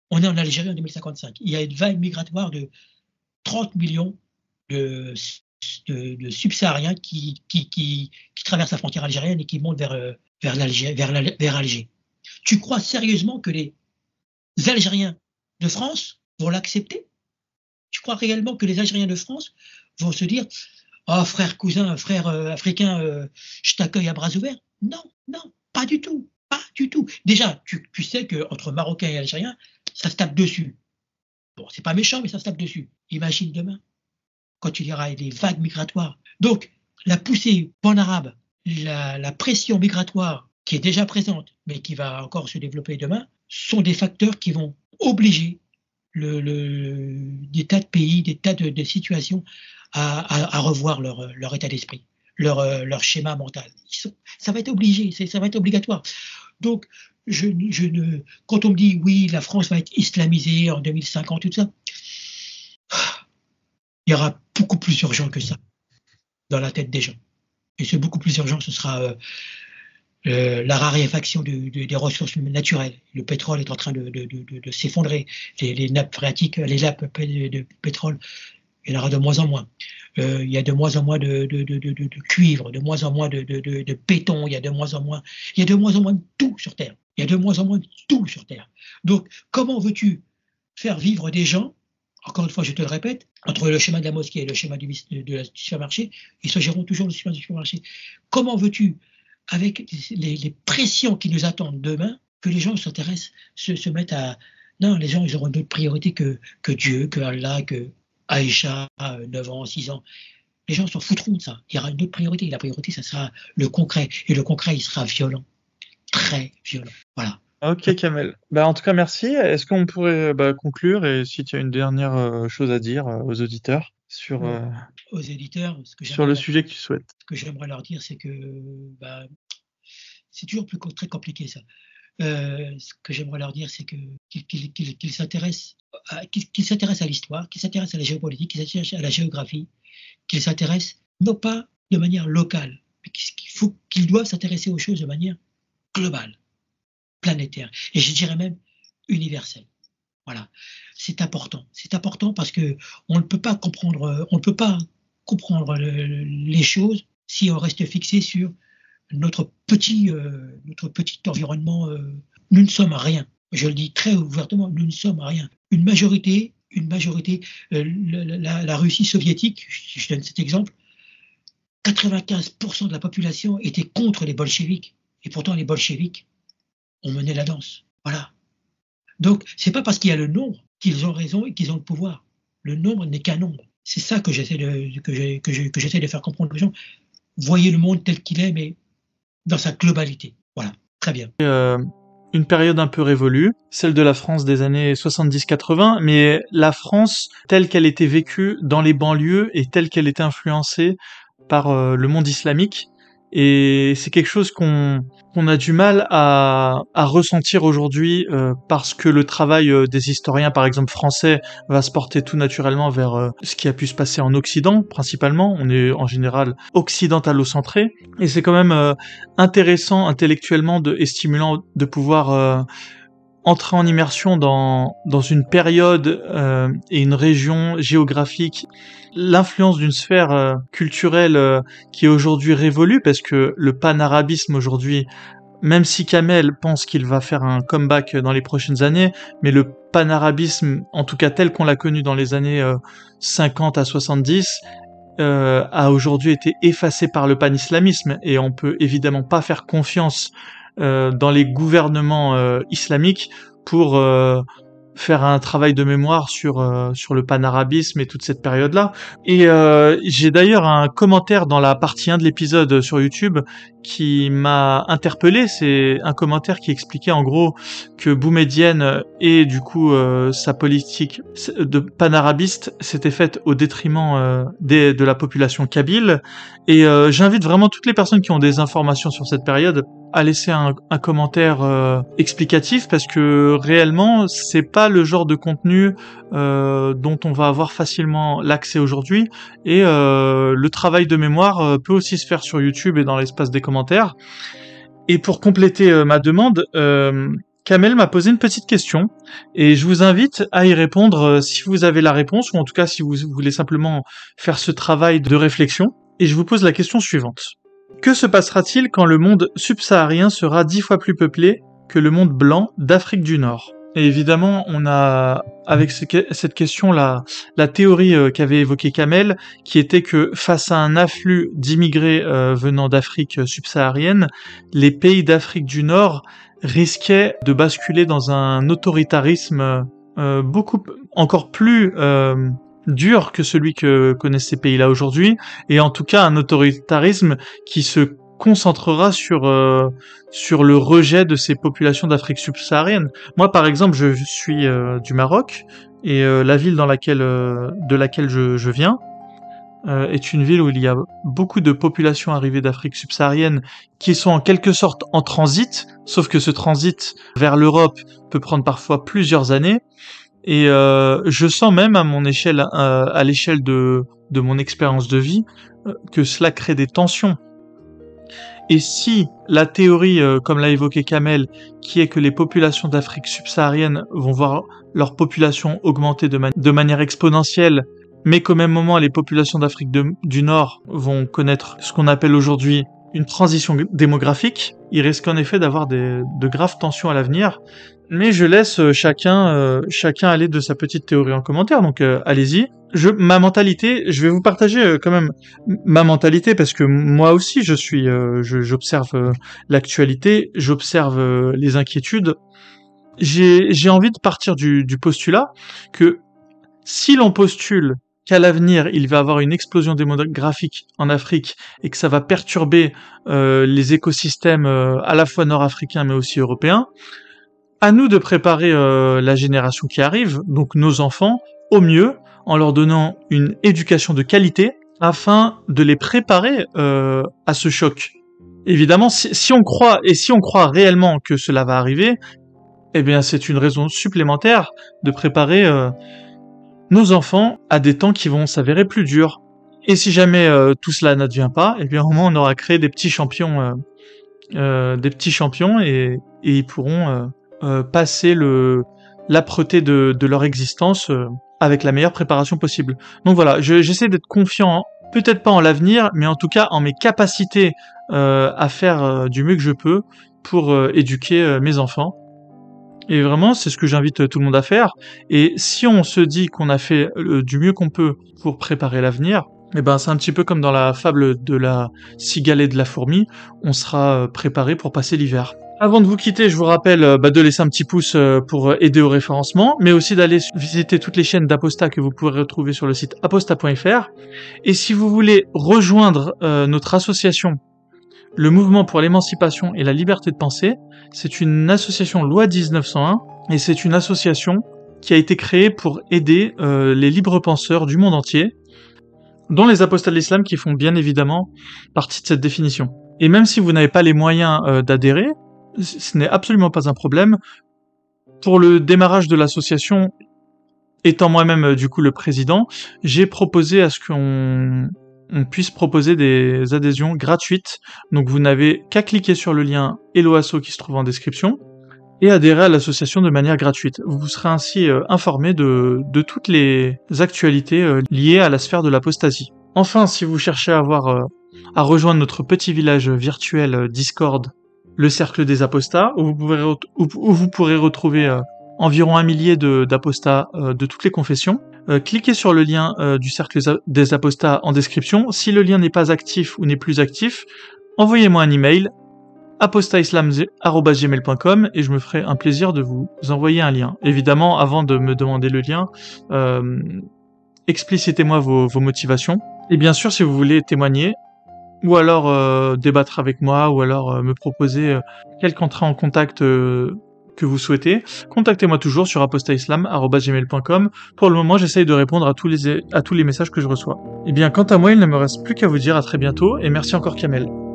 On est en Algérie en deux mille cinquante-cinq. Il y a une vague migratoire de trente millions de, de, de subsahariens qui, qui, qui, qui traversent la frontière algérienne et qui montent vers, vers, l'Alger, vers, la, vers Alger. Tu crois sérieusement que les Algériens de France vont l'accepter? Tu crois réellement que les Algériens de France vont se dire « Oh frère, cousin, frère euh, africain, euh, je t'accueille à bras ouverts ». Non, non, pas du tout, pas du tout. Déjà, tu, tu sais qu'entre Marocains et Algériens, ça se tape dessus. Bon, c'est pas méchant, mais ça se tape dessus. Imagine demain, quand il y aura des vagues migratoires. Donc, la poussée pan-arabe, la, la pression migratoire qui est déjà présente, mais qui va encore se développer demain, sont des facteurs qui vont obliger le, le, des tas de pays, des tas de, de situations à, à, à revoir leur, leur état d'esprit, leur, leur schéma mental. Ils sont, ça va être obligé, ça va être obligatoire. Donc, je, je ne, quand on me dit oui, la France va être islamisée en deux mille cinquante, tout ça, il y aura beaucoup plus urgent que ça dans la tête des gens. Et c'est beaucoup plus urgent, ce sera euh, euh, la raréfaction de, de, des ressources naturelles. Le pétrole est en train de, de, de, de s'effondrer. Les, les nappes phréatiques, les nappes de, de pétrole, il y en aura de moins en moins. Euh, il y a de moins en moins de, de, de, de, de cuivre, de moins en moins de, de, de, de béton, il y a de moins en moins, il y a de moins en moins de tout sur Terre. Il y a de moins en moins de tout sur Terre. Donc, comment veux-tu faire vivre des gens, encore une fois, je te le répète, entre le schéma de la mosquée et le schéma du, de, de la, du supermarché, ils s'agiront toujours du schéma du supermarché. Comment veux-tu, avec les, les pressions qui nous attendent demain, que les gens s'intéressent, se, se mettent à... Non, les gens, ils auront d'autres priorités que, que Dieu, que Allah, que Aïcha, neuf ans, six ans. Les gens s'en foutront de ça. Il y aura une autre priorité. La priorité, ça sera le concret. Et le concret, il sera violent. Très violent. Voilà.
Ok, Kamel. Bah, en tout cas, merci. Est-ce qu'on pourrait bah, conclure et si tu as une dernière euh, chose à dire euh, aux auditeurs sur, euh,
aux éditeurs, ce que
sur le
leur,
sujet que tu souhaites.
Ce que j'aimerais leur dire, c'est que bah, c'est toujours plus, très compliqué ça. Euh, ce que j'aimerais leur dire, c'est que qu'ils, qu'ils, qu'ils, qu'ils s'intéressent à, qu'ils, qu'ils s'intéressent à l'histoire, qu'ils s'intéressent à la géopolitique, qu'ils s'intéressent à la géographie, qu'ils s'intéressent non pas de manière locale, mais qu'il faut, qu'ils doivent s'intéresser aux choses de manière globale, planétaire, et je dirais même universelle. Voilà, c'est important. C'est important parce que on ne peut pas comprendre, on ne peut pas comprendre le, les choses si on reste fixé sur notre petit, euh, notre petit environnement. Euh, nous ne sommes rien. Je le dis très ouvertement, nous ne sommes rien. Une majorité, une majorité, euh, la, la, la Russie soviétique, je, je donne cet exemple, quatre-vingt-quinze pour cent de la population était contre les bolcheviks, et pourtant les bolcheviks ont mené la danse. Voilà. Donc, c'est pas parce qu'il y a le nombre qu'ils ont raison et qu'ils ont le pouvoir. Le nombre n'est qu'un nombre. C'est ça que j'essaie de, que j'ai, que j'ai, que j'essaie de faire comprendre aux gens. Voyez le monde tel qu'il est, mais dans sa globalité. Voilà, très bien.
Euh, une période un peu révolue, celle de la France des années soixante-dix quatre-vingts, mais la France telle qu'elle était vécue dans les banlieues et telle qu'elle était influencée par euh, le monde islamique. Et c'est quelque chose qu'on qu'on a du mal à, à ressentir aujourd'hui euh, parce que le travail euh, des historiens, par exemple français, va se porter tout naturellement vers euh, ce qui a pu se passer en Occident, principalement. On est en général occidentalo-centré. Et c'est quand même euh, intéressant intellectuellement de, et stimulant de pouvoir euh, entrer en immersion dans, dans une période euh, et une région géographique, l'influence d'une sphère euh, culturelle euh, qui est aujourd'hui révolue, parce que le panarabisme aujourd'hui, même si Kamel pense qu'il va faire un comeback dans les prochaines années, mais le panarabisme, en tout cas tel qu'on l'a connu dans les années euh, cinquante à soixante-dix, euh, a aujourd'hui été effacé par le panislamisme, et on peut évidemment pas faire confiance Euh, dans les gouvernements euh, islamiques pour euh, faire un travail de mémoire sur euh, sur le panarabisme et toute cette période-là. Et euh, j'ai d'ailleurs un commentaire dans la partie un de l'épisode sur YouTube qui m'a interpellé. C'est un commentaire qui expliquait en gros que Boumedienne et du coup euh, sa politique de panarabiste s'était faite au détriment euh, des, de la population kabyle. Et euh, j'invite vraiment toutes les personnes qui ont des informations sur cette période à laisser un, un commentaire euh, explicatif, parce que réellement c'est pas le genre de contenu euh, dont on va avoir facilement l'accès aujourd'hui, et euh, le travail de mémoire euh, peut aussi se faire sur YouTube et dans l'espace des commentaires. Et pour compléter euh, ma demande, euh, Kamel m'a posé une petite question et je vous invite à y répondre euh, si vous avez la réponse ou en tout cas si vous voulez simplement faire ce travail de réflexion. Et je vous pose la question suivante. Que se passera-t-il quand le monde subsaharien sera dix fois plus peuplé que le monde blanc d'Afrique du Nord? Et évidemment, on a, avec ce, cette question, la, la théorie euh, qu'avait évoquée Kamel, qui était que face à un afflux d'immigrés euh, venant d'Afrique subsaharienne, les pays d'Afrique du Nord risquaient de basculer dans un autoritarisme euh, beaucoup, encore plus euh, dur que celui que connaissent ces pays-là aujourd'hui, et en tout cas un autoritarisme qui se concentrera sur euh, sur le rejet de ces populations d'Afrique subsaharienne. Moi, par exemple, je suis euh, du Maroc et euh, la ville dans laquelle euh, de laquelle je, je viens euh, est une ville où il y a beaucoup de populations arrivées d'Afrique subsaharienne qui sont en quelque sorte en transit, sauf que ce transit vers l'Europe peut prendre parfois plusieurs années. Et euh, je sens même à mon échelle, euh, à l'échelle de de mon expérience de vie, euh, que cela crée des tensions. Et si la théorie, euh, comme l'a évoqué Kamel, qui est que les populations d'Afrique subsaharienne vont voir leur population augmenter de, man- de manière exponentielle, mais qu'au même moment les populations d'Afrique de- du Nord vont connaître ce qu'on appelle aujourd'hui une transition démographique, il risque en effet d'avoir des, de graves tensions à l'avenir. Mais je laisse chacun, euh, chacun aller de sa petite théorie en commentaire, donc euh, allez-y. Je, ma mentalité, je vais vous partager euh, quand même ma mentalité parce que moi aussi je suis, euh, je, j'observe euh, l'actualité, j'observe euh, les inquiétudes. J'ai, j'ai envie de partir du, du postulat que si l'on postule qu'à l'avenir il va y avoir une explosion démographique en Afrique et que ça va perturber euh, les écosystèmes euh, à la fois nord-africains mais aussi européens, à nous de préparer euh, la génération qui arrive, donc nos enfants, au mieux, en leur donnant une éducation de qualité, afin de les préparer euh, à ce choc. Évidemment, si, si on croit, et si on croit réellement que cela va arriver, eh bien c'est une raison supplémentaire de préparer euh, nos enfants à des temps qui vont s'avérer plus durs. Et si jamais euh, tout cela n'advient pas, eh bien au moins on aura créé des petits champions, euh, euh, des petits champions, et, et ils pourront euh, Euh, passer le l'âpreté de, de leur existence euh, avec la meilleure préparation possible. Donc voilà, je, j'essaie d'être confiant, peut-être pas en l'avenir, mais en tout cas en mes capacités euh, à faire euh, du mieux que je peux pour euh, éduquer euh, mes enfants. Et vraiment, c'est ce que j'invite tout le monde à faire. Et si on se dit qu'on a fait euh, du mieux qu'on peut pour préparer l'avenir, eh ben c'est un petit peu comme dans la fable de la cigale et de la fourmi, on sera préparé pour passer l'hiver. Avant de vous quitter, je vous rappelle euh, bah, de laisser un petit pouce euh, pour aider au référencement, mais aussi d'aller visiter toutes les chaînes d'Apostat que vous pourrez retrouver sur le site apostat point f r. Et si vous voulez rejoindre euh, notre association, le Mouvement pour l'émancipation et la liberté de penser, c'est une association loi dix-neuf cent un, et c'est une association qui a été créée pour aider euh, les libres penseurs du monde entier, dont les apostats de l'islam qui font bien évidemment partie de cette définition. Et même si vous n'avez pas les moyens euh, d'adhérer, ce n'est absolument pas un problème. Pour le démarrage de l'association, étant moi-même du coup le président, j'ai proposé à ce qu'on on puisse proposer des adhésions gratuites. Donc vous n'avez qu'à cliquer sur le lien Hello Asso qui se trouve en description et adhérer à l'association de manière gratuite. Vous serez ainsi euh, informé de, de toutes les actualités euh, liées à la sphère de l'apostasie. Enfin, si vous cherchez à avoir euh, à rejoindre notre petit village virtuel euh, Discord, le cercle des apostats, où vous pourrez, où, où vous pourrez retrouver euh, environ un millier de, d'apostats euh, de toutes les confessions. Euh, cliquez sur le lien euh, du cercle des apostats en description. Si le lien n'est pas actif ou n'est plus actif, envoyez-moi un email apostaislam arobase gmail point com et je me ferai un plaisir de vous envoyer un lien. Évidemment, avant de me demander le lien, euh, explicitez-moi vos, vos motivations. Et bien sûr, si vous voulez témoigner, ou alors euh, débattre avec moi, ou alors euh, me proposer euh, quelque entrée en contact euh, que vous souhaitez, contactez-moi toujours sur apostaislam arobase gmail point com. Pour le moment, j'essaye de répondre à tous les à tous les messages que je reçois. Et bien, quant à moi, il ne me reste plus qu'à vous dire à très bientôt, et merci encore Kamel.